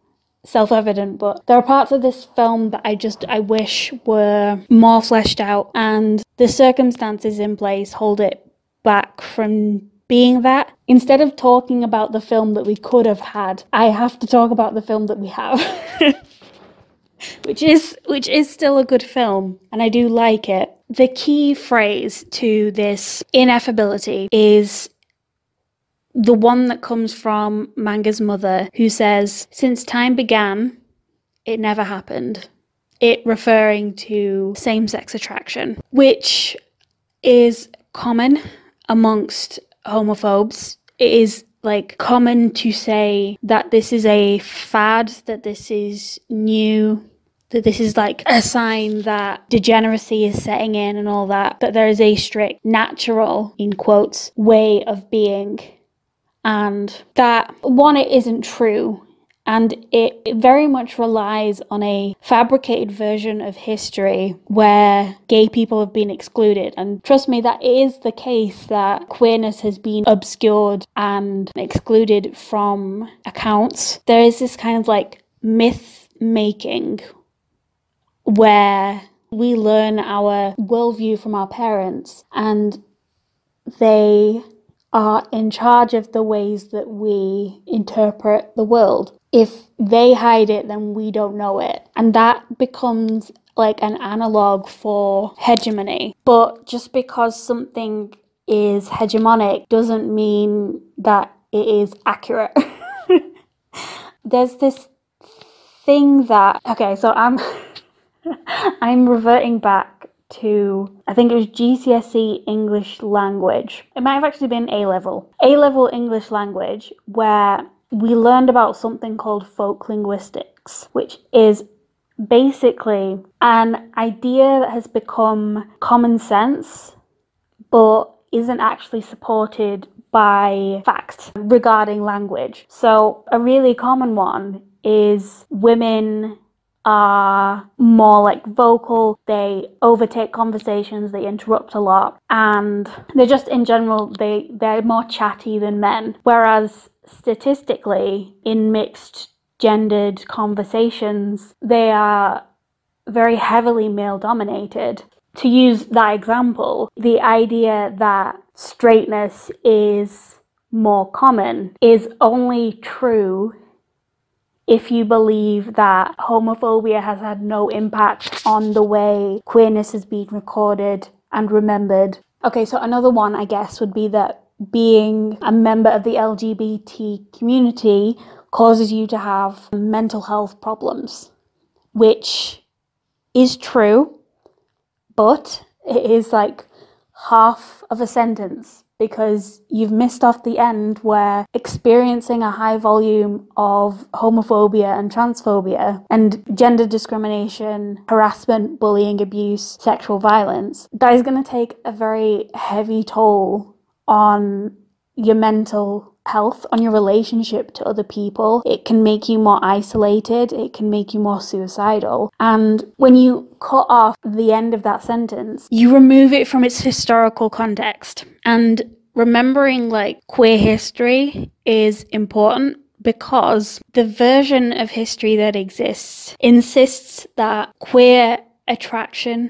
self-evident, but there are parts of this film that I wish were more fleshed out, and the circumstances in place hold it back from being that. Instead of talking about the film that we could have had, I have to talk about the film that we have. which is still a good film, and I do like it. The key phrase to this ineffability is the one that comes from Manga's mother, who says, "Since time began, it never happened." It referring to same-sex attraction, which is common amongst homophobes. It is like common to say that this is a fad, that this is new, that this is like a sign that degeneracy is setting in and all that, that there is a strict, natural, in quotes, way of being. And that, one, it isn't true. And it very much relies on a fabricated version of history where gay people have been excluded. And trust me, that is the case, that queerness has been obscured and excluded from accounts. There is this kind of like myth making where we learn our worldview from our parents, and they are in charge of the ways that we interpret the world. If they hide it, then we don't know it. And that becomes like an analogue for hegemony. But just because something is hegemonic doesn't mean that it is accurate. There's this thing that, okay, so I'm reverting back to, I think it was GCSE English language. It might have actually been A-level English language, where we learned about something called folk linguistics, which is basically an idea that has become common sense, but isn't actually supported by facts regarding language. So a really common one is women are more like vocal, they overtake conversations, they interrupt a lot, and they're just in general, they're more chatty than men. Whereas statistically, in mixed gendered conversations, they are very heavily male dominated. To use that example, the idea that straightness is more common is only true if you believe that homophobia has had no impact on the way queerness has been recorded and remembered. Okay, so another one, I guess, would be that being a member of the LGBT community causes you to have mental health problems, which is true, but it is like half of a sentence, because you've missed off the end where experiencing a high volume of homophobia and transphobia and gender discrimination, harassment, bullying, abuse, sexual violence, that is going to take a very heavy toll on your mental health, on your relationship to other people. It can make you more isolated, it can make you more suicidal. And when you cut off the end of that sentence, you remove it from its historical context. And remembering like queer history is important, because the version of history that exists insists that queer attraction,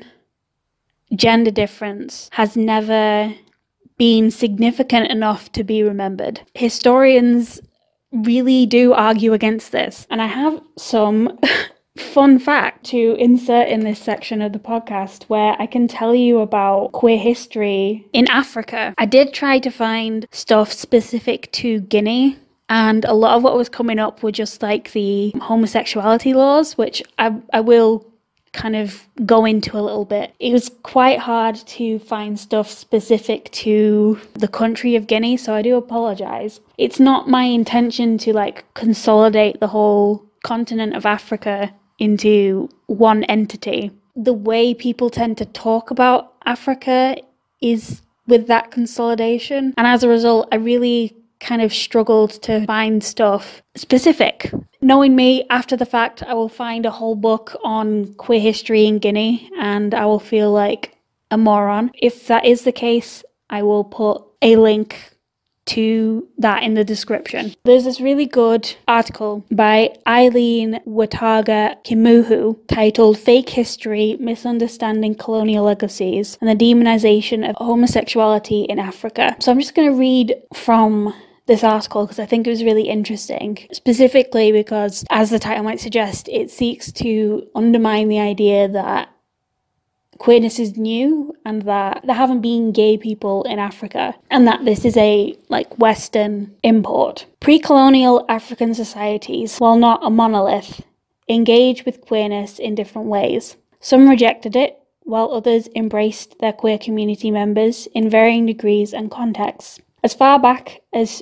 gender difference, has never been significant enough to be remembered. Historians really do argue against this, and I have some fun fact to insert in this section of the podcast where I can tell you about queer history in Africa. I did try to find stuff specific to Guinea, and a lot of what was coming up were just like the homosexuality laws, which I will kind of go into a little bit. It was quite hard to find stuff specific to the country of Guinea, so I do apologize. It's not my intention to like consolidate the whole continent of Africa into one entity. The way people tend to talk about Africa is with that consolidation, and as a result, I really kind of struggled to find stuff specific. Knowing me, after the fact, I will find a whole book on queer history in Guinea and I will feel like a moron. If that is the case, I will put a link to that in the description. There's this really good article by Eileen Wataga Kimuhu titled Fake History, Misunderstanding Colonial Legacies and the Demonization of Homosexuality in Africa. So I'm just going to read from this article because I think it was really interesting, specifically because, as the title might suggest, it seeks to undermine the idea that queerness is new and that there haven't been gay people in Africa and that this is a Western import. Pre-colonial African societies, while not a monolith, engage with queerness in different ways. Some rejected it, while others embraced their queer community members in varying degrees and contexts. As far back as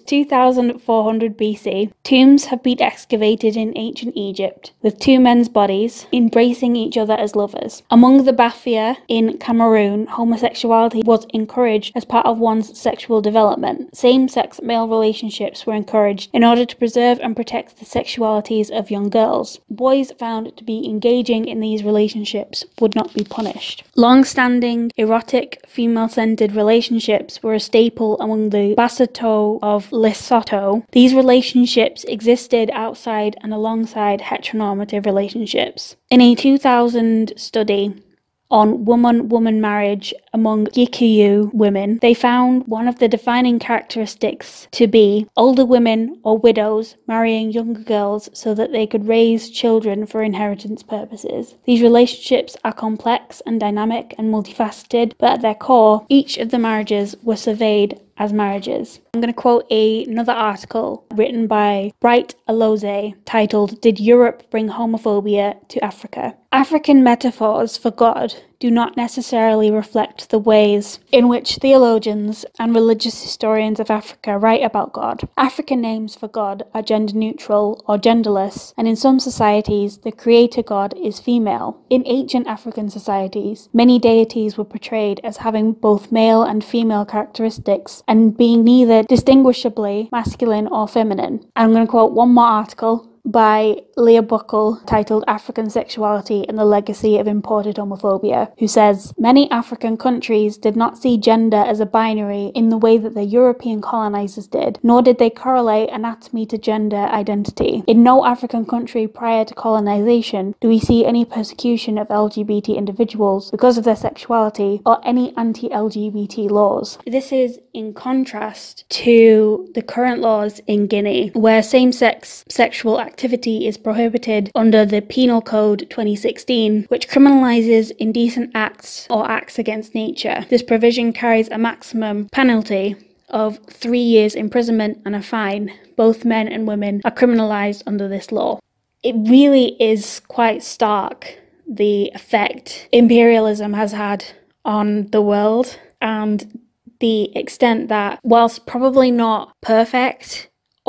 2400 BC, tombs have been excavated in ancient Egypt, with two men's bodies embracing each other as lovers. Among the Bafia in Cameroon, homosexuality was encouraged as part of one's sexual development. Same-sex male relationships were encouraged in order to preserve and protect the sexualities of young girls. Boys found to be engaging in these relationships would not be punished. Long-standing, erotic, female-centered relationships were a staple among the Basotho of Lesotho. These relationships existed outside and alongside heteronormative relationships. In a 2000 study on woman-woman marriage among Gikuyu women, they found one of the defining characteristics to be older women or widows marrying younger girls so that they could raise children for inheritance purposes. These relationships are complex and dynamic and multifaceted, but at their core, each of the marriages were surveyed as marriages. I'm going to quote another article written by Bright Alose titled, Did Europe Bring Homophobia to Africa? African metaphors for God do not necessarily reflect the ways in which theologians and religious historians of Africa write about God. African names for God are gender neutral or genderless, and in some societies, the creator God is female. In ancient African societies, many deities were portrayed as having both male and female characteristics and being neither distinguishably masculine or feminine. I'm going to quote one more article by Leah Buckle titled African Sexuality and the Legacy of Imported Homophobia, who says, many African countries did not see gender as a binary in the way that the European colonizers did, nor did they correlate anatomy to gender identity. In no African country prior to colonization do we see any persecution of LGBT individuals because of their sexuality or any anti-LGBT laws. This is in contrast to the current laws in Guinea, where same-sex sexual activity is prohibited under the Penal Code 2016, which criminalizes indecent acts or acts against nature. This provision carries a maximum penalty of 3 years imprisonment and a fine. Both men and women are criminalized under this law. It really is quite stark, the effect imperialism has had on the world, and the extent that, whilst probably not perfect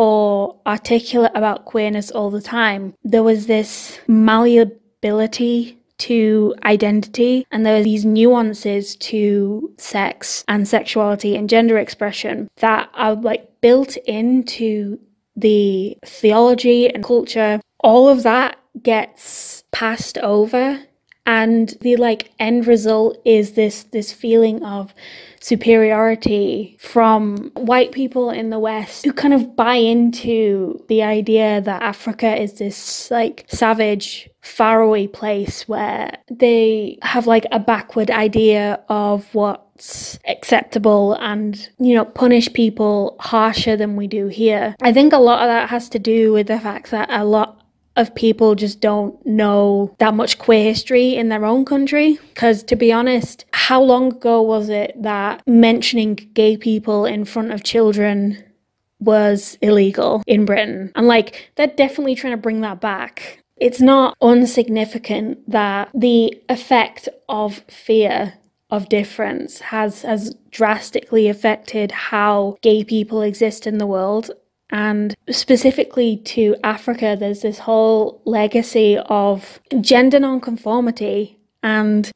or articulate about queerness all the time, there was this malleability to identity, and there are these nuances to sex and sexuality and gender expression that are built into the theology and culture. All of that gets passed over, and the end result is this feeling of superiority from white people in the West who kind of buy into the idea that Africa is this savage, faraway place where they have a backward idea of what's acceptable and, punish people harsher than we do here. I think a lot of that has to do with the fact that a lot of people just don't know that much queer history in their own country. Because, to be honest, how long ago was it that mentioning gay people in front of children was illegal in Britain? And they're definitely trying to bring that back. It's not insignificant that the effect of fear of difference has drastically affected how gay people exist in the world. And specifically to Africa, there's this whole legacy of gender nonconformity and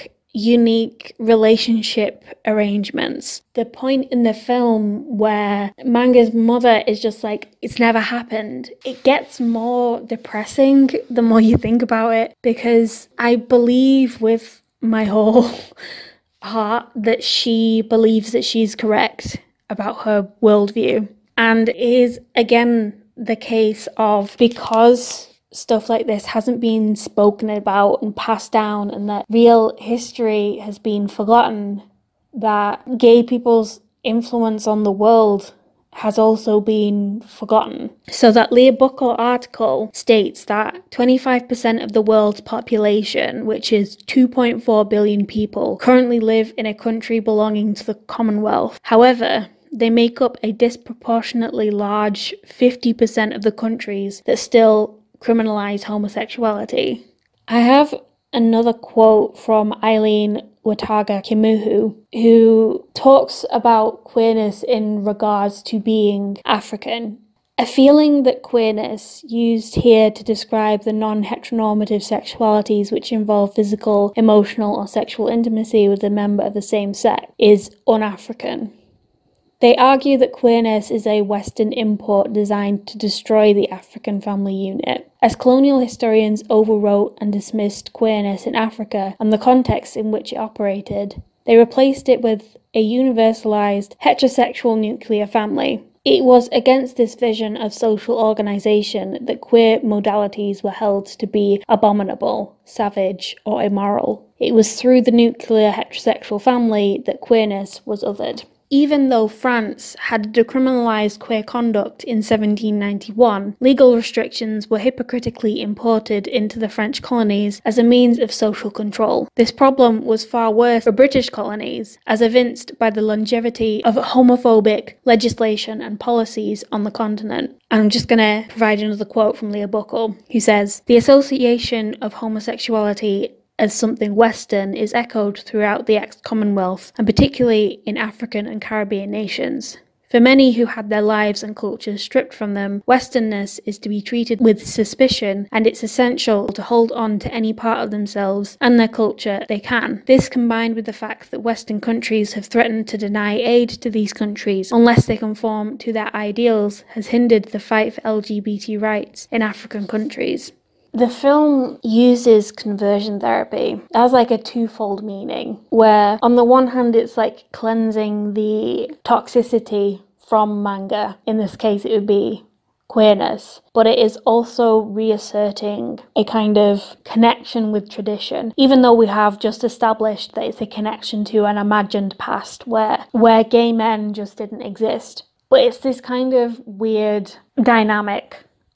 unique relationship arrangements. The point in the film where Manga's mother is just it's never happened, it gets more depressing the more you think about it, because I believe with my whole heart that she believes that she's correct about her worldview. And it is, again, the case of, because stuff like this hasn't been spoken about and passed down, and that real history has been forgotten, that gay people's influence on the world has also been forgotten. So that Lieve article states that 25% of the world's population, which is 2.4 billion people, currently live in a country belonging to the Commonwealth. However, they make up a disproportionately large 50% of the countries that still criminalise homosexuality. I have another quote from Eileen Wataga Kimuhu, who talks about queerness in regards to being African. A feeling that queerness, used here to describe the non-heteronormative sexualities which involve physical, emotional or sexual intimacy with a member of the same sex, is un-African. They argue that queerness is a Western import designed to destroy the African family unit. As colonial historians overwrote and dismissed queerness in Africa and the context in which it operated, they replaced it with a universalized heterosexual nuclear family. It was against this vision of social organization that queer modalities were held to be abominable, savage, or immoral. It was through the nuclear heterosexual family that queerness was othered. Even though France had decriminalised queer conduct in 1791, legal restrictions were hypocritically imported into the French colonies as a means of social control. This problem was far worse for British colonies, as evinced by the longevity of homophobic legislation and policies on the continent. And I'm just going to provide another quote from Lieve, who says, "The association of homosexuality as something Western is echoed throughout the ex-Commonwealth, and particularly in African and Caribbean nations. For many who had their lives and cultures stripped from them, Westernness is to be treated with suspicion, and it's essential to hold on to any part of themselves and their culture they can. This, combined with the fact that Western countries have threatened to deny aid to these countries unless they conform to their ideals, has hindered the fight for LGBT rights in African countries." The film uses conversion therapy. It has like a twofold meaning, where on the one hand it's like cleansing the toxicity from manga. In this case it would be queerness, but it is also reasserting a kind of connection with tradition, even though we have just established that it's a connection to an imagined past where gay men just didn't exist. But it's this kind of weird dynamic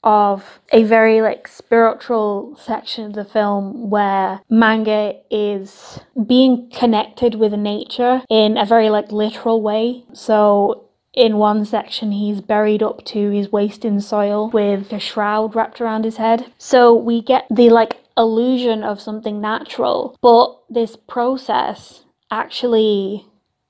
of a very like spiritual section of the film where manga is being connected with nature in a very like literal way. So in one section he's buried up to his waist in soil with a shroud wrapped around his head. So we get the like illusion of something natural, but this process actually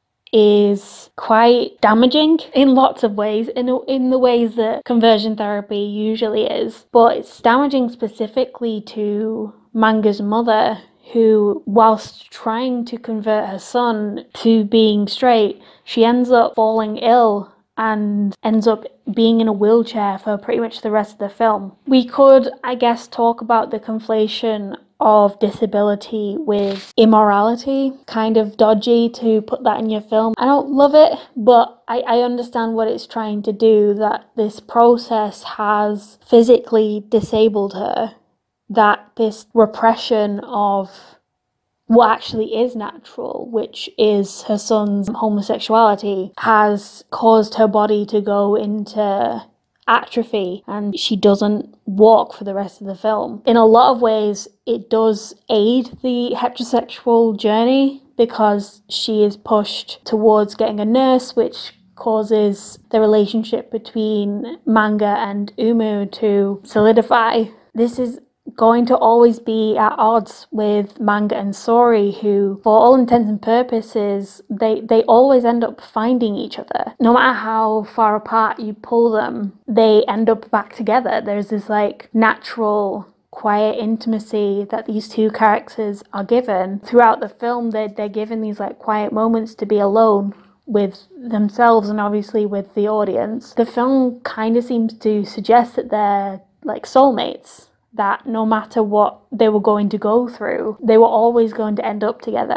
is quite damaging in lots of ways, in the ways that conversion therapy usually is. But it's damaging specifically to Manga's mother, who, whilst trying to convert her son to being straight, she ends up falling ill and ends up being in a wheelchair for pretty much the rest of the film. We could, I guess, talk about the conflation of disability with immorality. Kind of dodgy to put that in your film. I don't love it, but I understand what it's trying to do, that this process has physically disabled her, that this repression of what actually is natural, which is her son's homosexuality, has caused her body to go into atrophy, and she doesn't walk for the rest of the film. In a lot of ways, it does aid the heterosexual journey because she is pushed towards getting a nurse, which causes the relationship between Manga and Umu to solidify. This is going to always be at odds with Manga and Sori, who, for all intents and purposes, they always end up finding each other. No matter how far apart you pull them, they end up back together. There's this like natural, quiet intimacy that these two characters are given. Throughout the film, they're given these like quiet moments to be alone with themselves and obviously with the audience. The film kind of seems to suggest that they're like soulmates, that no matter what they were going to go through, they were always going to end up together.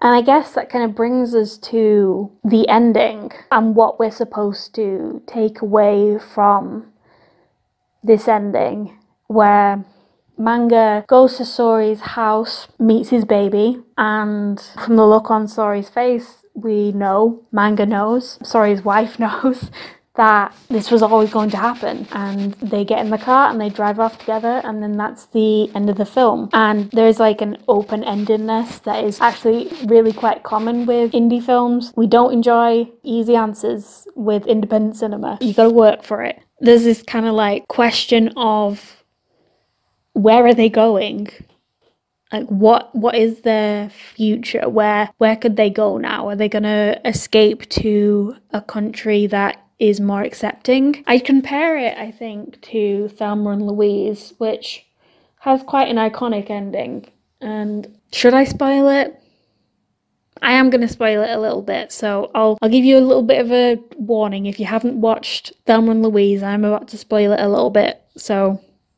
And I guess that kind of brings us to the ending and what we're supposed to take away from this ending, where Manga goes to Sori's house, meets his baby, and from the look on Sori's face, we know, Manga knows, Sori's wife knows, that this was always going to happen. And they get in the car and they drive off together, and then that's the end of the film. And there's like an open-endedness that is actually really quite common with indie films. We don't enjoy easy answers with independent cinema. You gotta work for it. There's this kind of like question of, where are they going? Like, what is their future? Where could they go now? Are they gonna escape to a country that is more accepting? I compare it, I think, to Thelma and Louise, which has quite an iconic ending. And should I spoil it? I am going to spoil it a little bit, so I'll give you a little bit of a warning. If you haven't watched Thelma and Louise, I'm about to spoil it a little bit, so...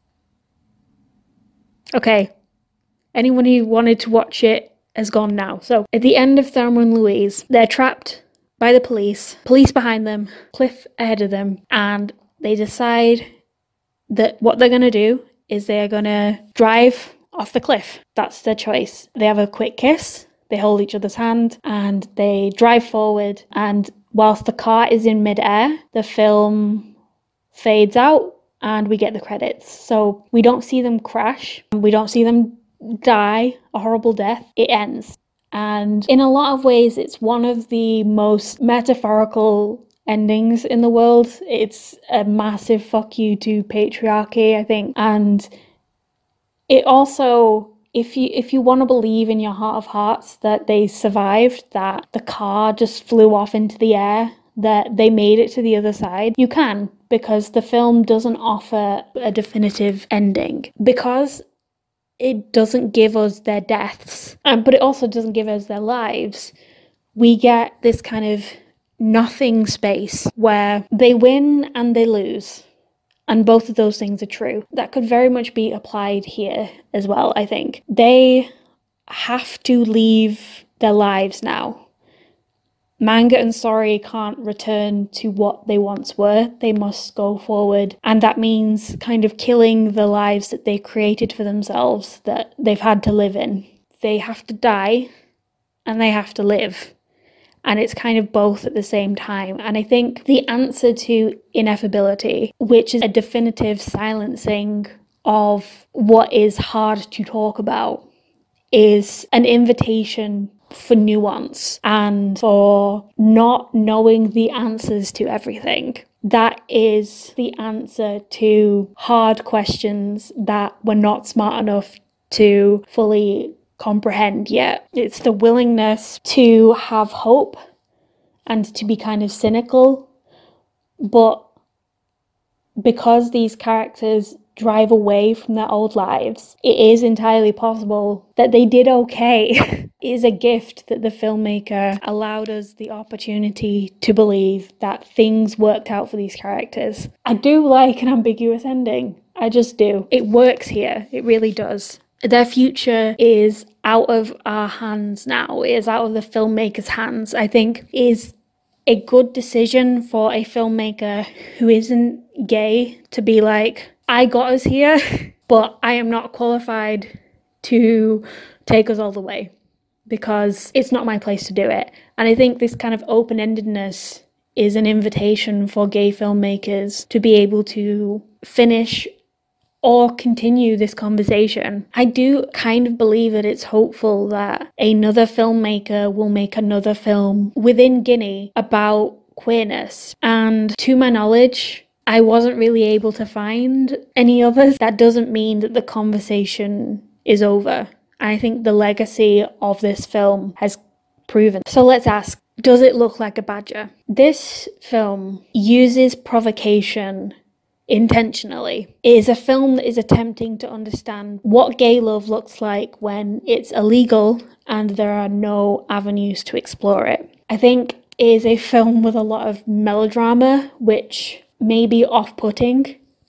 Okay, anyone who wanted to watch it has gone now. So, at the end of Thelma and Louise, they're trapped by the police behind them, cliff ahead of them, and they decide that what they're going to do is they're going to drive off the cliff. That's their choice. They have a quick kiss, they hold each other's hand, and they drive forward, and whilst the car is in midair, the film fades out and we get the credits. So we don't see them crash, we don't see them die a horrible death. It ends. And in a lot of ways, it's one of the most metaphorical endings in the world. It's a massive fuck you to patriarchy, I think. And it also, if you want to believe in your heart of hearts that they survived, that the car just flew off into the air, that they made it to the other side, you can, because the film doesn't offer a definitive ending. Because it doesn't give us their deaths, but it also doesn't give us their lives. We get this kind of nothing space where they win and they lose. And both of those things are true. That could very much be applied here as well, I think. They have to leave their lives now. Manga and Sori can't return to what they once were. They must go forward. And that means kind of killing the lives that they created for themselves, that they've had to live in. They have to die and they have to live. And it's kind of both at the same time. And I think the answer to ineffability, which is a definitive silencing of what is hard to talk about, is an invitation for nuance and for not knowing the answers to everything. That is the answer to hard questions that we're not smart enough to fully comprehend yet. It's the willingness to have hope and to be kind of cynical, but because these characters drive away from their old lives, it is entirely possible that they did okay. It is a gift that the filmmaker allowed us the opportunity to believe that things worked out for these characters. I do like an ambiguous ending. I just do. It works here. It really does. Their future is out of our hands now. It is out of the filmmaker's hands. I think is a good decision for a filmmaker who isn't gay to be like, I got us here, but I am not qualified to take us all the way because it's not my place to do it. And I think this kind of open-endedness is an invitation for gay filmmakers to be able to finish or continue this conversation. I do kind of believe that it's hopeful that another filmmaker will make another film within Guinea about queerness. And to my knowledge, I wasn't really able to find any others. That doesn't mean that the conversation is over. I think the legacy of this film has proven. So let's ask, does it look like a badger? This film uses provocation intentionally. It is a film that is attempting to understand what gay love looks like when it's illegal and there are no avenues to explore it. I think it is a film with a lot of melodrama, which may be off-putting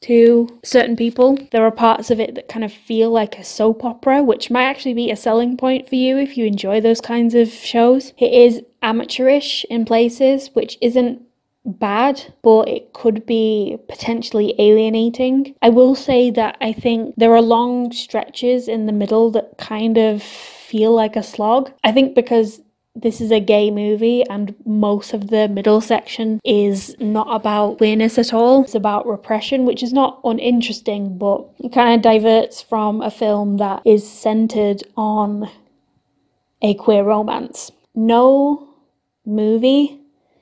to certain people. There are parts of it that kind of feel like a soap opera, which might actually be a selling point for you if you enjoy those kinds of shows. It is amateurish in places, which isn't bad, but it could be potentially alienating. I will say that I think there are long stretches in the middle that kind of feel like a slog. I think because this is a gay movie and most of the middle section is not about queerness at all. It's about repression, which is not uninteresting, but it kind of diverts from a film that is centered on a queer romance. No movie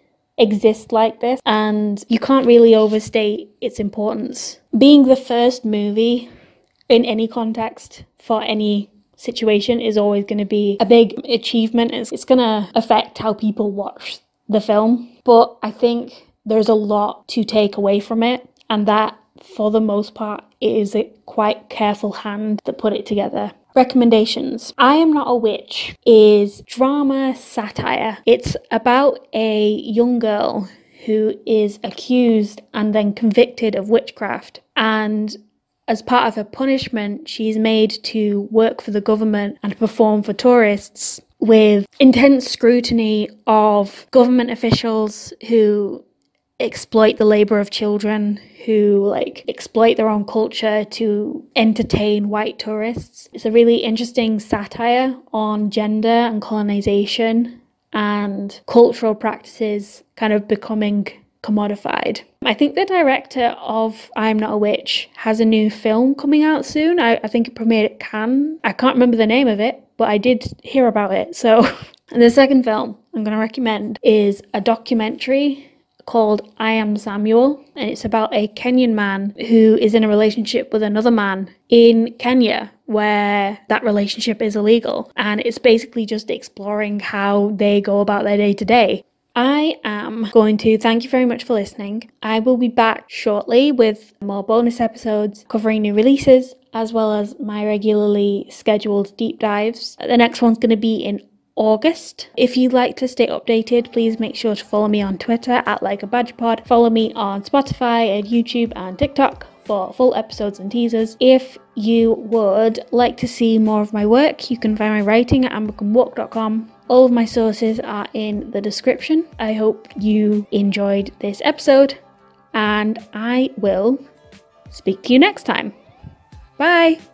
exists like this, and you can't really overstate its importance. Being the first movie in any context for any situation is always going to be a big achievement. It's going to affect how people watch the film, but I think there's a lot to take away from it, and that for the most part it is a quite careful hand that put it together. Recommendations. I Am Not a Witch is drama satire. It's about a young girl who is accused and then convicted of witchcraft, and as part of her punishment, she's made to work for the government and perform for tourists with intense scrutiny of government officials who exploit the labour of children, who exploit their own culture to entertain white tourists. It's a really interesting satire on gender and colonisation and cultural practices kind of becoming commodified. I think the director of I'm Not a Witch has a new film coming out soon. I think it premiered at Cannes. I can't remember the name of it, but I did hear about it. So the second film I'm going to recommend is a documentary called I Am Samuel, and it's about a Kenyan man who is in a relationship with another man in Kenya where that relationship is illegal, and it's basically just exploring how they go about their day to day. I am going to thank you very much for listening. I will be back shortly with more bonus episodes covering new releases, as well as my regularly scheduled deep dives. The next one's going to be in August. If you'd like to stay updated, please make sure to follow me on Twitter at LikeABadgePod. Follow me on Spotify and YouTube and TikTok for full episodes and teasers. If you would like to see more of my work, you can find my writing at ambercomewalk.com. All of my sources are in the description. I hope you enjoyed this episode, and I will speak to you next time. Bye!